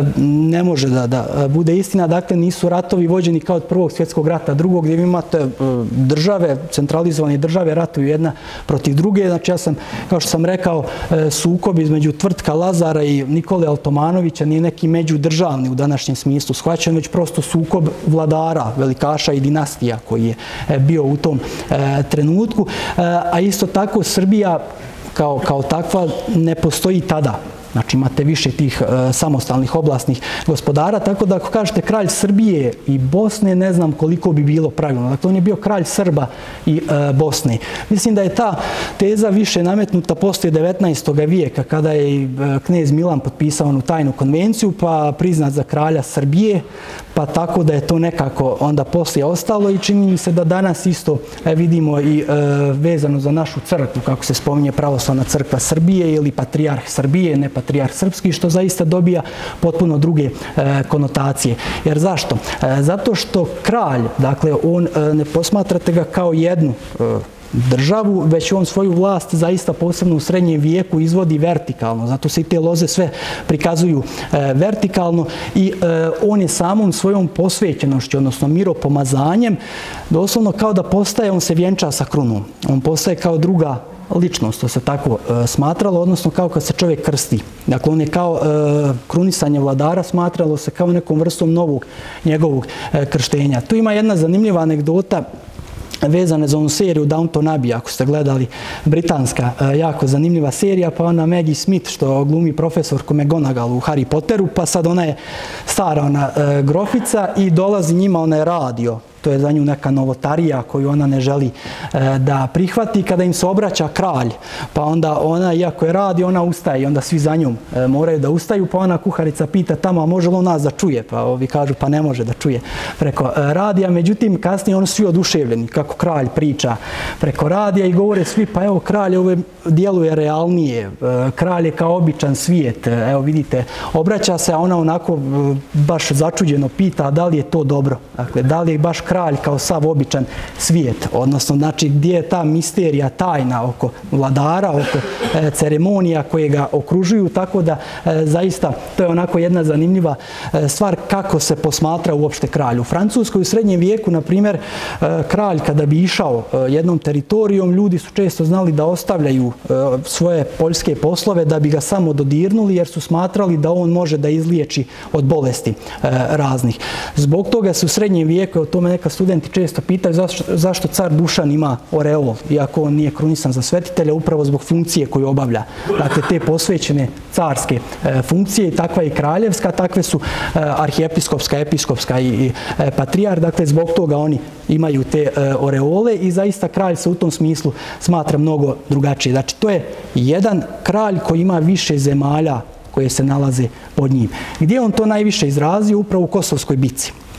ne može da bude istina. Dakle, nisu ratovi vođeni kao od Prvog svjetskog rata, drugog, gdje imate države, centralizovane države ratuju jedna protiv druge. Znači, ja sam, kao što sam rekao, sukob između tvrtka Lazara i Nikole Altomanovića nije neki međudržavni u današnjem smislu shvaćen, već prosto sukob vladara, velikaša i dinastija koji je bio u tom trenutku. A isto tako Srbija Kao, kao takva ne postoji tada. Znači imate više tih e, samostalnih oblastnih gospodara, tako da ako kažete kralj Srbije i Bosne, ne znam koliko bi bilo pravilno. Dakle, on je bio kralj Srba i e, Bosne. Mislim da je ta teza više nametnuta poslije devetnaestog vijeka, kada je i e, knez Milan potpisao onu tajnu konvenciju, pa priznat za kralja Srbije, pa tako da je to nekako onda poslije ostalo i čini mi se da danas isto e, vidimo i e, vezano za našu crkvu, kako se spominje pravoslavna crkva Srbije ili patrijarh Srbije, ne patrijarh srpski, što zaista dobija potpuno druge e, konotacije. Jer zašto? E, zato što kralj, dakle, on e, ne posmatrate ga kao jednu e, državu, već on svoju vlast zaista posebno u srednjem vijeku izvodi vertikalno. Zato se i te loze sve prikazuju e, vertikalno i e, on je samom svojom posvećenošću, odnosno miropomazanjem, doslovno kao da postaje, on se vjenča sa krunom. On postaje kao druga ličnost, to se tako e, smatralo, odnosno kao kad se čovjek krsti. Dakle, on je kao e, krunisanje vladara smatralo se kao nekom vrstom novog njegovog e, krštenja. Tu ima jedna zanimljiva anegdota vezane za onu seriju Downton Abbey, ako ste gledali, britanska, jako zanimljiva serija, pa ona Maggie Smith, što glumi profesorku McGonagall u Harry Potteru, pa sad ona je stara ona e, grofica i dolazi njima onaj radio. To je za nju neka novotarija koju ona ne želi e, da prihvati. Kada im se obraća kralj, pa onda ona, iako je radi, ona ustaje i onda svi za njom e, moraju da ustaju, pa ona kuharica pita tamo, a može li on nas da čuje? Pa ovi kažu, pa ne može da čuje preko e, radija. Međutim, kasnije oni svi oduševljeni kako kralj priča preko radija i govore svi, pa evo, kralj ove djeluje realnije, e, kralj je kao običan svijet, e, evo vidite, obraća se, a ona onako e, baš začuđeno pita da li je to dobro, dakle, da li je baš kralj kao sav običan svijet, odnosno znači gdje je ta misterija, tajna oko vladara, oko e, ceremonija koje ga okružuju, tako da e, zaista to je onako jedna zanimljiva e, stvar kako se posmatra uopšte kralj. U Francuskoj u srednjem vijeku, na primjer, e, kralj kada bi išao e, jednom teritorijom, ljudi su često znali da ostavljaju e, svoje poljske poslove da bi ga samo dodirnuli, jer su smatrali da on može da izliječi od bolesti e, raznih. Zbog toga se u srednjem vijeku, o tome neka studenti često pitaju zašto, zašto car Dušan ima oreol, iako on nije krunisan za svetitelja, upravo zbog funkcije koju obavlja. Dakle, te posvećene carske e, funkcije, i takva i kraljevska, takve su e, arhijepiskopska, episkopska i, i e, patrijar, dakle, zbog toga oni imaju te e, oreole i zaista kralj se u tom smislu smatra mnogo drugačije. Znači, to je jedan kralj koji ima više zemalja koje se nalaze pod njim. Gdje on to najviše izrazio? Upravo u Kosovskoj bici.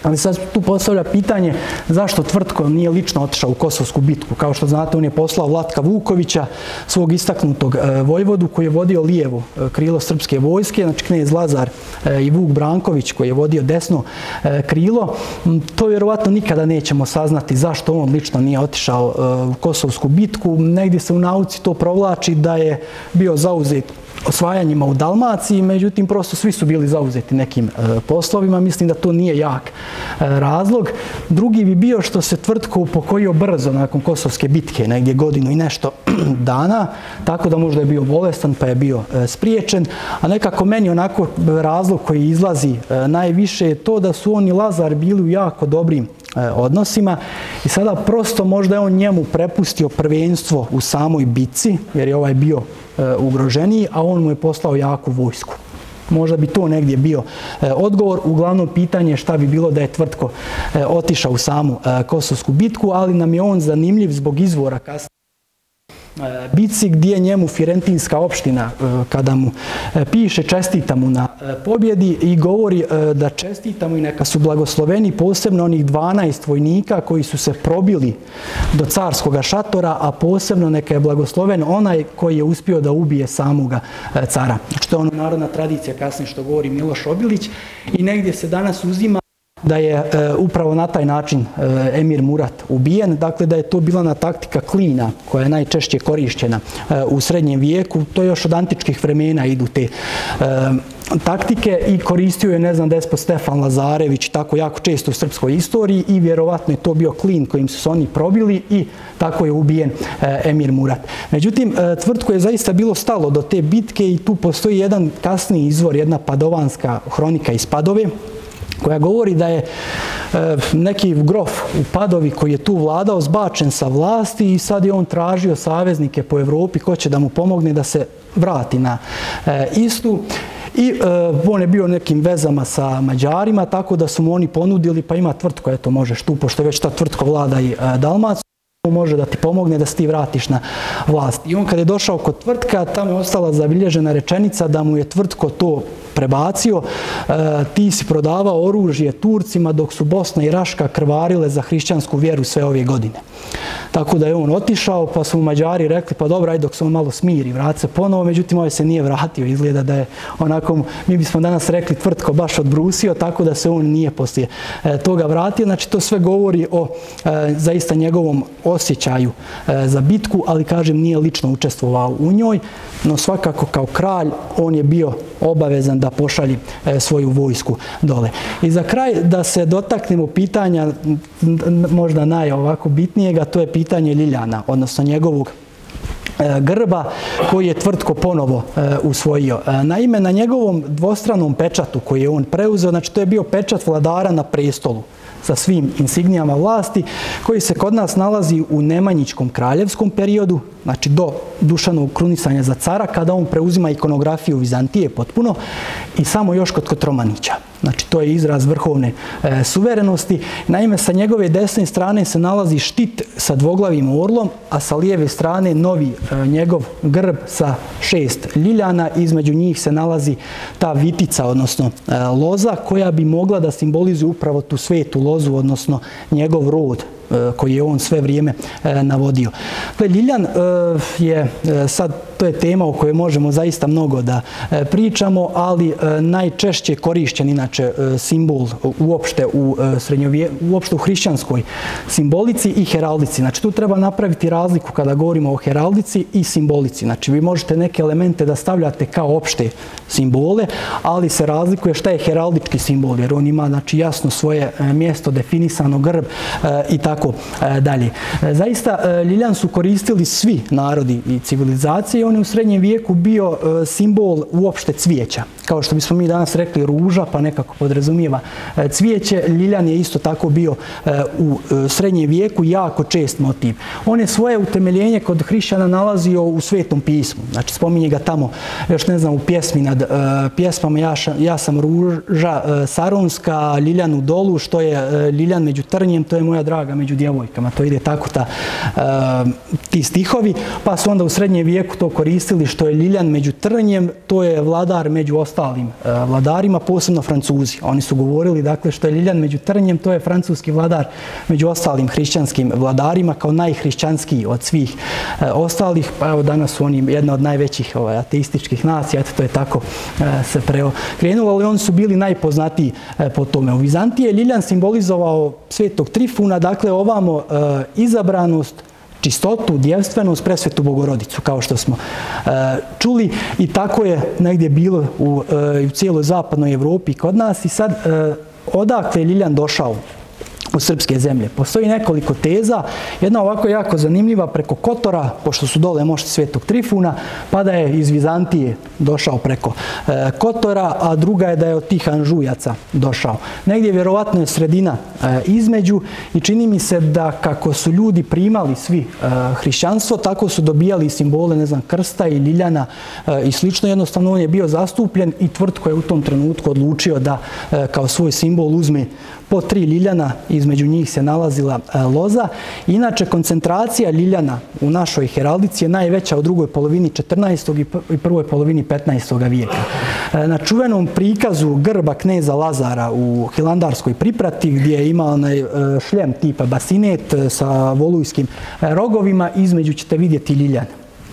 Ali sad tu postavlja pitanje zašto Tvrtko nije lično otišao u Kosovsku bitku. Kao što znate, on je poslao Vlatka Vukovića, svog istaknutog vojvodu koji je vodio lijevo krilo srpske vojske, znači knez Lazar i Vuk Branković koji je vodio desno krilo. To vjerovatno nikada nećemo saznati zašto on lično nije otišao u Kosovsku bitku. Negdje se u nauci to provlači da je bio zauzet osvajanjima u Dalmaciji, međutim prosto svi su bili zauzeti nekim e, poslovima, mislim da to nije jak e, razlog. Drugi bi bio što se Tvrtko upokojio brzo nakon Kosovske bitke, negdje godinu i nešto dana, tako da možda je bio bolestan pa je bio e, spriječen, a nekako meni onako razlog koji izlazi e, najviše je to da su on i Lazar bili u jako dobrim odnosima i sada prosto možda je on njemu prepustio prvenstvo u samoj bitci, jer je ovaj bio e, ugroženiji, a on mu je poslao jaku vojsku. Možda bi to negdje bio e, odgovor. Uglavnom pitanje šta bi bilo da je Tvrtko e, otišao u samu e, Kosovsku bitku, ali nam je on zanimljiv zbog izvora kasnije bitci gdje njemu Firentinska opština kada mu piše čestita mu na pobjedi i govori da čestita mu i neka su blagosloveni posebno onih dvanaest vojnika koji su se probili do carskoga šatora, a posebno neka je blagosloven onaj koji je uspio da ubije samoga cara. Što je ono narodna tradicija kasnije što govori Miloš Obilić i negdje se danas uzima da je e, upravo na taj način e, Emir Murat ubijen, dakle da je to bila na taktika klina koja je najčešće korišćena e, u srednjem vijeku, to još od antičkih vremena idu te e, taktike i koristio je, ne znam, despot Stefan Lazarević, tako jako često u srpskoj istoriji i vjerovatno je to bio klin kojim su se oni probili i tako je ubijen e, Emir Murat. Međutim, e, Tvrtko je zaista bilo stalo do te bitke i tu postoji jedan kasniji izvor, jedna padovanska hronika iz Padove, koja govori da je e, neki grof u Padovi koji je tu vladao zbačen sa vlasti i sad je on tražio saveznike po Evropi ko će da mu pomogne da se vrati na e, istu. I e, on je bio nekim vezama sa Mađarima, tako da su mu oni ponudili, pa ima Tvrtko, eto možeš tu, pošto je već ta Tvrtko vlada i e, Dalmaciju, može da ti pomogne da se ti vratiš na vlast. I on kad je došao kod Tvrtka, tamo je ostala zabilježena rečenica da mu je Tvrtko to prebacio, e, ti si prodavao oružje Turcima dok su Bosna i Raška krvarile za hrišćansku vjeru sve ove godine. Tako da je on otišao, pa su mu Mađari rekli, pa dobro, ajde dok se on malo smiri, vrati se ponovo, međutim ovaj se nije vratio, izgleda da je onako, mi bismo danas rekli Tvrtko baš odbrusio, tako da se on nije poslije e, toga vratio. Znači to sve govori o e, zaista njegovom osjećaju e, za bitku, ali kažem nije lično učestvovao u njoj, no svakako kao kralj on je bio obavezan da pošalji e, svoju vojsku dole. I za kraj da se dotaknemo pitanja možda naj ovako bitnijega, to je pitanje Ljiljana, odnosno njegovog e, grba koji je Tvrtko ponovo e, usvojio. E, naime, na njegovom dvostranom pečatu koji je on preuzeo, znači to je bio pečat vladara na prestolu sa svim insignijama vlasti, koji se kod nas nalazi u Nemanjićkom kraljevskom periodu, znači do Dušanovog krunisanja za cara, kada on preuzima ikonografiju Vizantije potpuno i samo još kod Kotromanića. Znači, to je izraz vrhovne e, suverenosti. Naime, sa njegove desne strane se nalazi štit sa dvoglavim orlom, a sa lijeve strane novi e, njegov grb sa šest ljiljana. Između njih se nalazi ta vitica, odnosno e, loza, koja bi mogla da simbolizuje upravo tu svetu lozu, odnosno njegov rod koji je on sve vrijeme navodio. Ljiljan je sad, to je tema o kojoj možemo zaista mnogo da pričamo, ali najčešće korišćen inače simbol uopšte u srednjovije, uopšte u hrišćanskoj simbolici i heraldici. Znači tu treba napraviti razliku kada govorimo o heraldici i simbolici. Znači vi možete neke elemente da stavljate kao opšte simbole, ali se razlikuje šta je heraldički simbol, jer on ima znači jasno svoje mjesto, definisano grb i tako dalje. Zaista, Ljiljan su koristili svi narodi i civilizacije i on je u srednjem vijeku bio simbol uopšte cvijeća. Kao što bismo mi danas rekli ruža, pa nekako podrazumijeva cvijeće, Ljiljan je isto tako bio u srednjem vijeku jako čest motiv. On je svoje utemeljenje kod hrišćana nalazio u Svetom pismu. Znači, spominje ga tamo, još ne znam, u pjesmi nad pjesmama Ja, ja sam ruža saronska, Ljiljan u dolu, što je Ljiljan među trnjem, to je moja draga među djevojkama, to ide tako ta, ti stihovi, pa su onda u srednjem vijeku to koristili što je Ljiljan među trnjem, to je vladar među ostalim vladarima, posebno Francuzi. Oni su govorili, dakle, što je Ljiljan među trnjem, to je francuski vladar među ostalim hrišćanskim vladarima, kao najhrišćanskiji od svih ostalih, pa evo danas su oni jedna od najvećih ovaj, ateističkih nacija, eto to je tako se preokrenulo, ali oni su bili najpoznatiji po tome. U Vizantiji je Ljiljan simbolizovao svetog Trifuna, dakle ovamo izabranost, čistotu, djevstvenost, presvetu Bogorodicu, kao što smo čuli, i tako je negdje bilo u, u cijeloj zapadnoj Evropi kod nas. I sad, odakle je Ljiljan došao u srpske zemlje? Postoji nekoliko teza, jedna ovako jako zanimljiva preko Kotora, pošto su dole mošti svetog Trifuna, pa da je iz Vizantije došao preko e, Kotora, a druga je da je od tih Anžujaca došao. Negdje vjerovatno je sredina e, između, i čini mi se da kako su ljudi primali svi e, hrišćanstvo, tako su dobijali simbole, ne znam, krsta i Ljiljana e, i slično. Jednostavno on je bio zastupljen i Tvrtko je u tom trenutku odlučio da e, kao svoj simbol uzme po tri Ljiljana, između njih se nalazila loza. Inače, koncentracija Ljiljana u našoj heraldici je najveća u drugoj polovini četrnaestog i prvoj polovini petnaestog vijeka. Na čuvenom prikazu grba kneza Lazara u Hilandarskoj priprati, gdje je imao onaj šljem tipa basinet sa volujskim rogovima, između ćete vidjeti Ljiljan.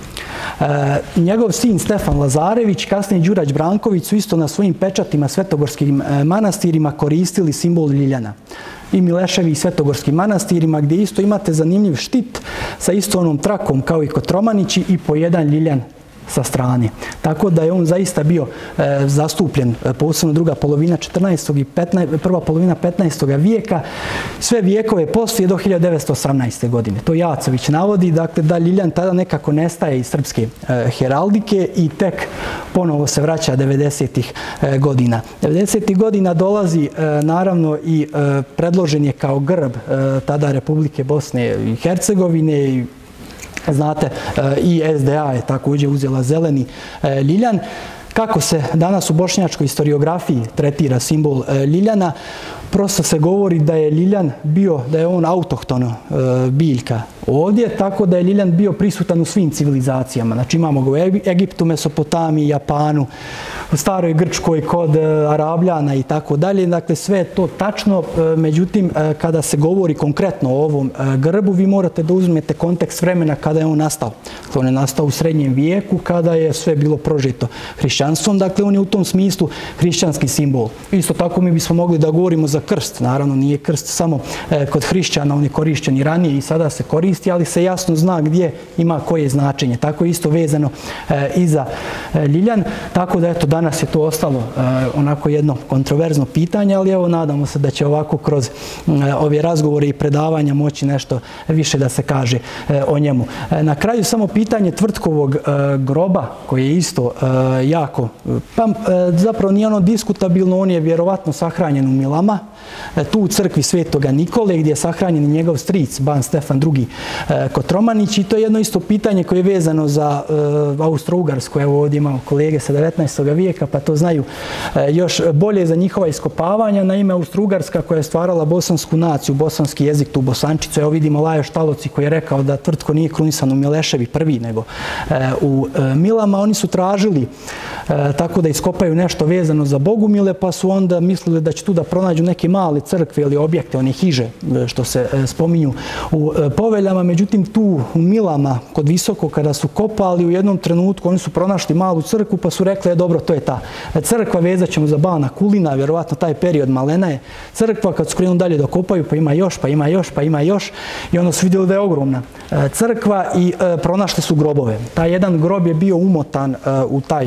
Njegov sin Stefan Lazarević, kasnije Đurać Branković, su isto na svojim pečatima svetogorskim manastirima koristili simbol Ljiljana. I Mileševi i svetogorskim manastirima, gdje isto imate zanimljiv štit sa isto onom trakom kao i kod Romanići i po jedan Ljiljan sa strane. Tako da je on zaista bio e, zastupljen, posebno druga polovina četrnaestog i prva polovina petnaestog vijeka, sve vijekove poslije do hiljadu devetsto osamnaeste. godine. To Jacović navodi, dakle, da Ljiljan tada nekako nestaje iz srpske e, heraldike i tek ponovo se vraća devedesetih e, godina. devedesetih godina dolazi e, naravno i e, predložen je kao grb e, tada Republike Bosne i Hercegovine i znate, i S D A je također uzela zeleni Ljiljan. Kako se danas u bošnjačkoj historiografiji tretira simbol Ljiljana? Prosto se govori da je Ljiljan bio, da je on autohtono biljka ovdje, tako da je Ljiljan bio prisutan u svim civilizacijama. Znači imamo ga u Egiptu, Mesopotamiji, Japanu, u staroj Grčkoj, kod Arabljana i tako dalje. Dakle, sve je to tačno. Međutim, kada se govori konkretno o ovom grbu, vi morate da uzmete kontekst vremena kada je on nastao. On je nastao u srednjem vijeku, kada je sve bilo prožeto hrišćanstvom. Dakle, on je u tom smislu hrišćanski simbol. Isto tako mi bismo mogli da govorimo za krst. Naravno, nije krst samo kod hrišćana, on je korišćen i ranije i sada se koristi, ali se jasno zna gdje ima koje značenje. Tako je isto vezano i za Ljiljan. Tako da, eto, danas je to ostalo onako jedno kontroverzno pitanje, ali evo, nadamo se da će ovako kroz ove razgovore i predavanja moći nešto više da se kaže o njemu. Na kraju samo pitanje Tvrtkovog groba, koji je isto jako, pa zapravo nije ono diskutabilno, on je vjerovatno sahranjen u Milama, tu u crkvi Svetoga Nikole, gdje je sahranjen i njegov stric, ban Stefan drugi Kotromanić, i to je jedno isto pitanje koje je vezano za Austro-Ugarsku. Evo ovdje imamo kolege sa devetnaestog vijeka, pa to znaju još bolje za njihova iskopavanja. Naime, Austro-Ugarska, koja je stvarala bosansku naciju, bosanski jezik, tu Bosančicu, evo vidimo Lajoš Taloci koji je rekao da Tvrtko nije krunisan u Mileševi prvi, nego u Milama. Oni su tražili tako da iskopaju nešto vezano za Bogumile, pa su onda mislili da će tu da pronađu neke male crkve ili objekte, one hiže što se spominju u poveljama. Međutim, tu u Milama, kod Visoko, kada su kopali, u jednom trenutku oni su pronašli malu crkvu, pa su rekli, je dobro, to je ta crkva, vezat ćemo za Bana Kulina, vjerovatno taj period Malena je crkva. Kad su krenuli dalje da kopaju, pa ima još, pa ima još, pa ima još, i onda su vidjeli da je ogromna crkva i pronašli su grobove. Taj jedan grob je bio umotan u taj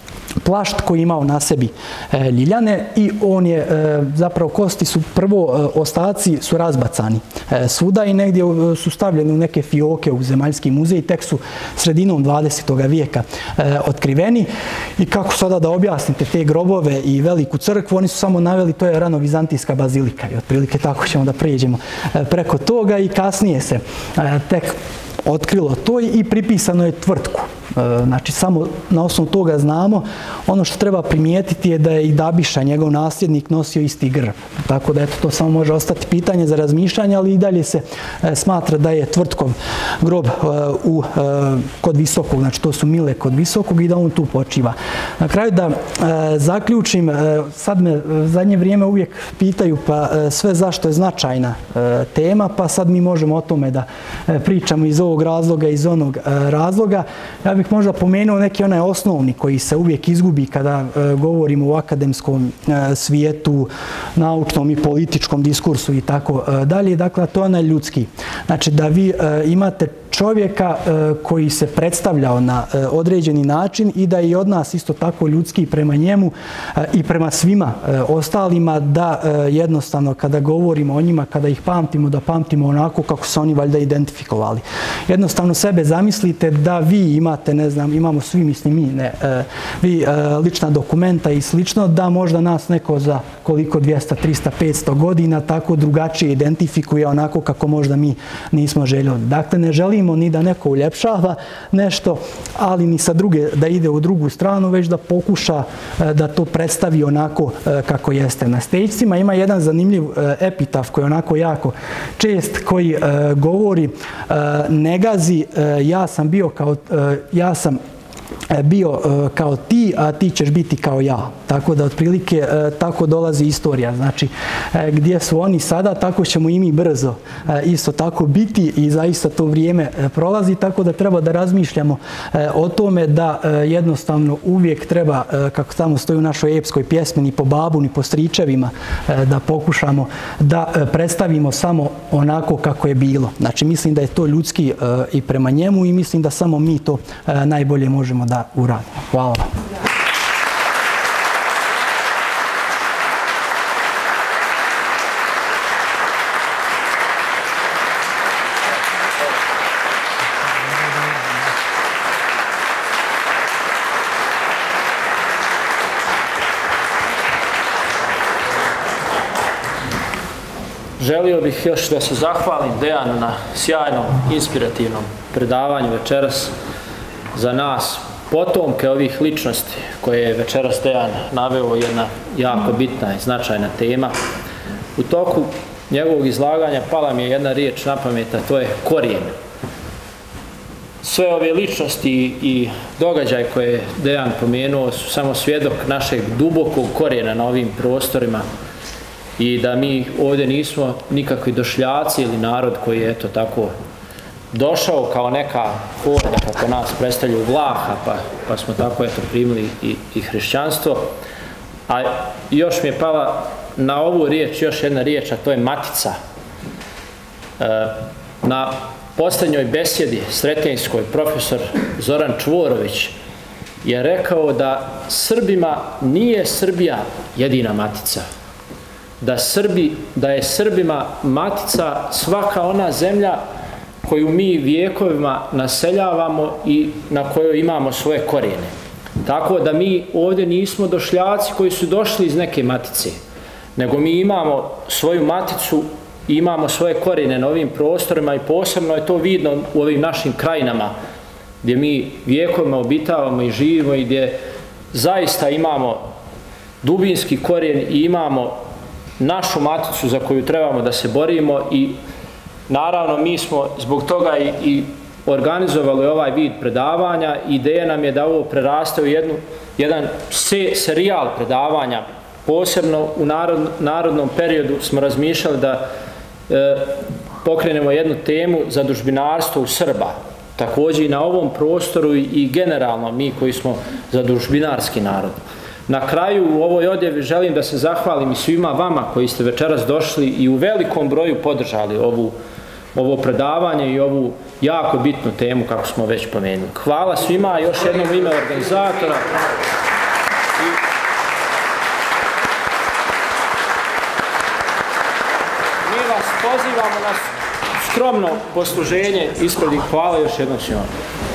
plašt koji je imao na sebi Ljiljane i on je, zapravo kosti su prvo, ostaci su razbacani svuda i negdje su stavljeni u neke fioke u Zemaljski muzej, tek su sredinom dvadesetog vijeka otkriveni. I kako sada da objasnite te grobove i veliku crkvu? Oni su samo naveli, to je rano-vizantijska bazilika i otprilike tako ćemo da prijeđemo preko toga, i kasnije se tek otkrilo to i pripisano je tvrtku. Znači, samo na osnovu toga znamo. Ono što treba primijetiti je da je i Dabiša, njegov nasljednik, nosio isti grb. Tako da, eto, to samo može ostati pitanje za razmišljanje, ali i dalje se smatra da je tvrtkov grob u, kod Visokog, znači to su Mile kod Visokog i da on tu počiva. Na kraju da zaključim, sad me zadnje vrijeme uvijek pitaju pa sve zašto je značajna tema, pa sad mi možemo o tome da pričamo iz ovog razloga, iz onog razloga. Ja bih možda pomenuo neki onaj osnovni koji se uvijek izgubi kada govorimo o akademskom svijetu, naučnom i političkom diskursu i tako dalje. Dakle, to je onaj ljudski. Znači da vi imate čovjeka koji se predstavljao na određeni način i da je i od nas isto tako ljudski prema njemu i prema svima ostalima, da jednostavno kada govorimo o njima, kada ih pamtimo, da pamtimo onako kako se oni valjda identifikovali. Jednostavno sebe zamislite da vi imate, ne znam, imamo svi, mislim mi, ne, vi lična dokumenta i slično, da možda nas neko za koliko dvjesto, tristo, petsto godina tako drugačije identifikuje onako kako možda mi nismo željeli. Dakle, ne želimo ni da neko uljepšava nešto, ali ni sa druge da ide u drugu stranu, već da pokuša da to predstavi onako kako jeste. Na stejcima ima jedan zanimljiv epitaf koji je onako jako čest, koji govori ne gazi, ja sam bio kao, ja sam bio kao ti, a ti ćeš biti kao ja. Tako da otprilike tako dolazi istorija. Znači, gdje su oni sada, tako ćemo i mi brzo isto tako biti i zaista to vrijeme prolazi, tako da treba da razmišljamo o tome da jednostavno uvijek treba, kako tamo stoji u našoj epskoj pjesmi, ni po babu, ni po stričevima, da pokušamo da predstavimo samo onako kako je bilo. Znači, mislim da je to ljudski i prema njemu i mislim da samo mi to najbolje možemo da uradimo. Hvala vam. Želio bih još da se zahvalim Dejanu na sjajnom, inspirativnom predavanju večeras za nas, potomke ovih ličnosti koje je večeras Dejan naveo, jedna jako bitna i značajna tema. U toku njegovog izlaganja pala mi je jedna riječ na pamet, a to je korijen. Sve ove ličnosti i događaje koje je Dejan pomenuo su samo svjedok našeg dubokog korijena na ovim prostorima i da mi ovdje nismo nikakvi došljaci ili narod koji je eto tako došao kao neka horda, kako nas predstavljaju Vlaha, pa, pa smo tako eto primili i, i hrišćanstvo. A još mi je pala na ovu riječ još jedna riječ, a to je matica. E, na posljednjoj besjedi sretenjskoj profesor Zoran Čvorović je rekao da Srbima nije Srbija jedina matica. Da, Srbi, da je Srbima matica svaka ona zemlja koju mi vijekovima naseljavamo i na kojoj imamo svoje korijene. Tako da mi ovdje nismo došljaci koji su došli iz neke matice, nego mi imamo svoju maticu i imamo svoje korijene na ovim prostorima i posebno je to vidno u ovim našim krajinama gdje mi vijekovima obitavamo i živimo i gdje zaista imamo dubinski korijen i imamo našu maticu za koju trebamo da se borimo i naravno mi smo zbog toga i, i organizovali ovaj vid predavanja. Ideja nam je da ovo preraste u jednu, jedan se, serijal predavanja. Posebno u narod, narodnom periodu smo razmišljali da e, pokrenemo jednu temu za dužbinarstvo u Srba. Također i na ovom prostoru i, i generalno mi koji smo za dužbinarski narod. Na kraju u ovoj odjevi želim da se zahvalim i svima vama koji ste večeras došli i u velikom broju podržali ovu, ovo predavanje i ovu jako bitnu temu kako smo već pomenuli. Hvala svima, još jednom u ime organizatora. I mi vas pozivamo na skromno posluženje ispred i hvala još jednom svima.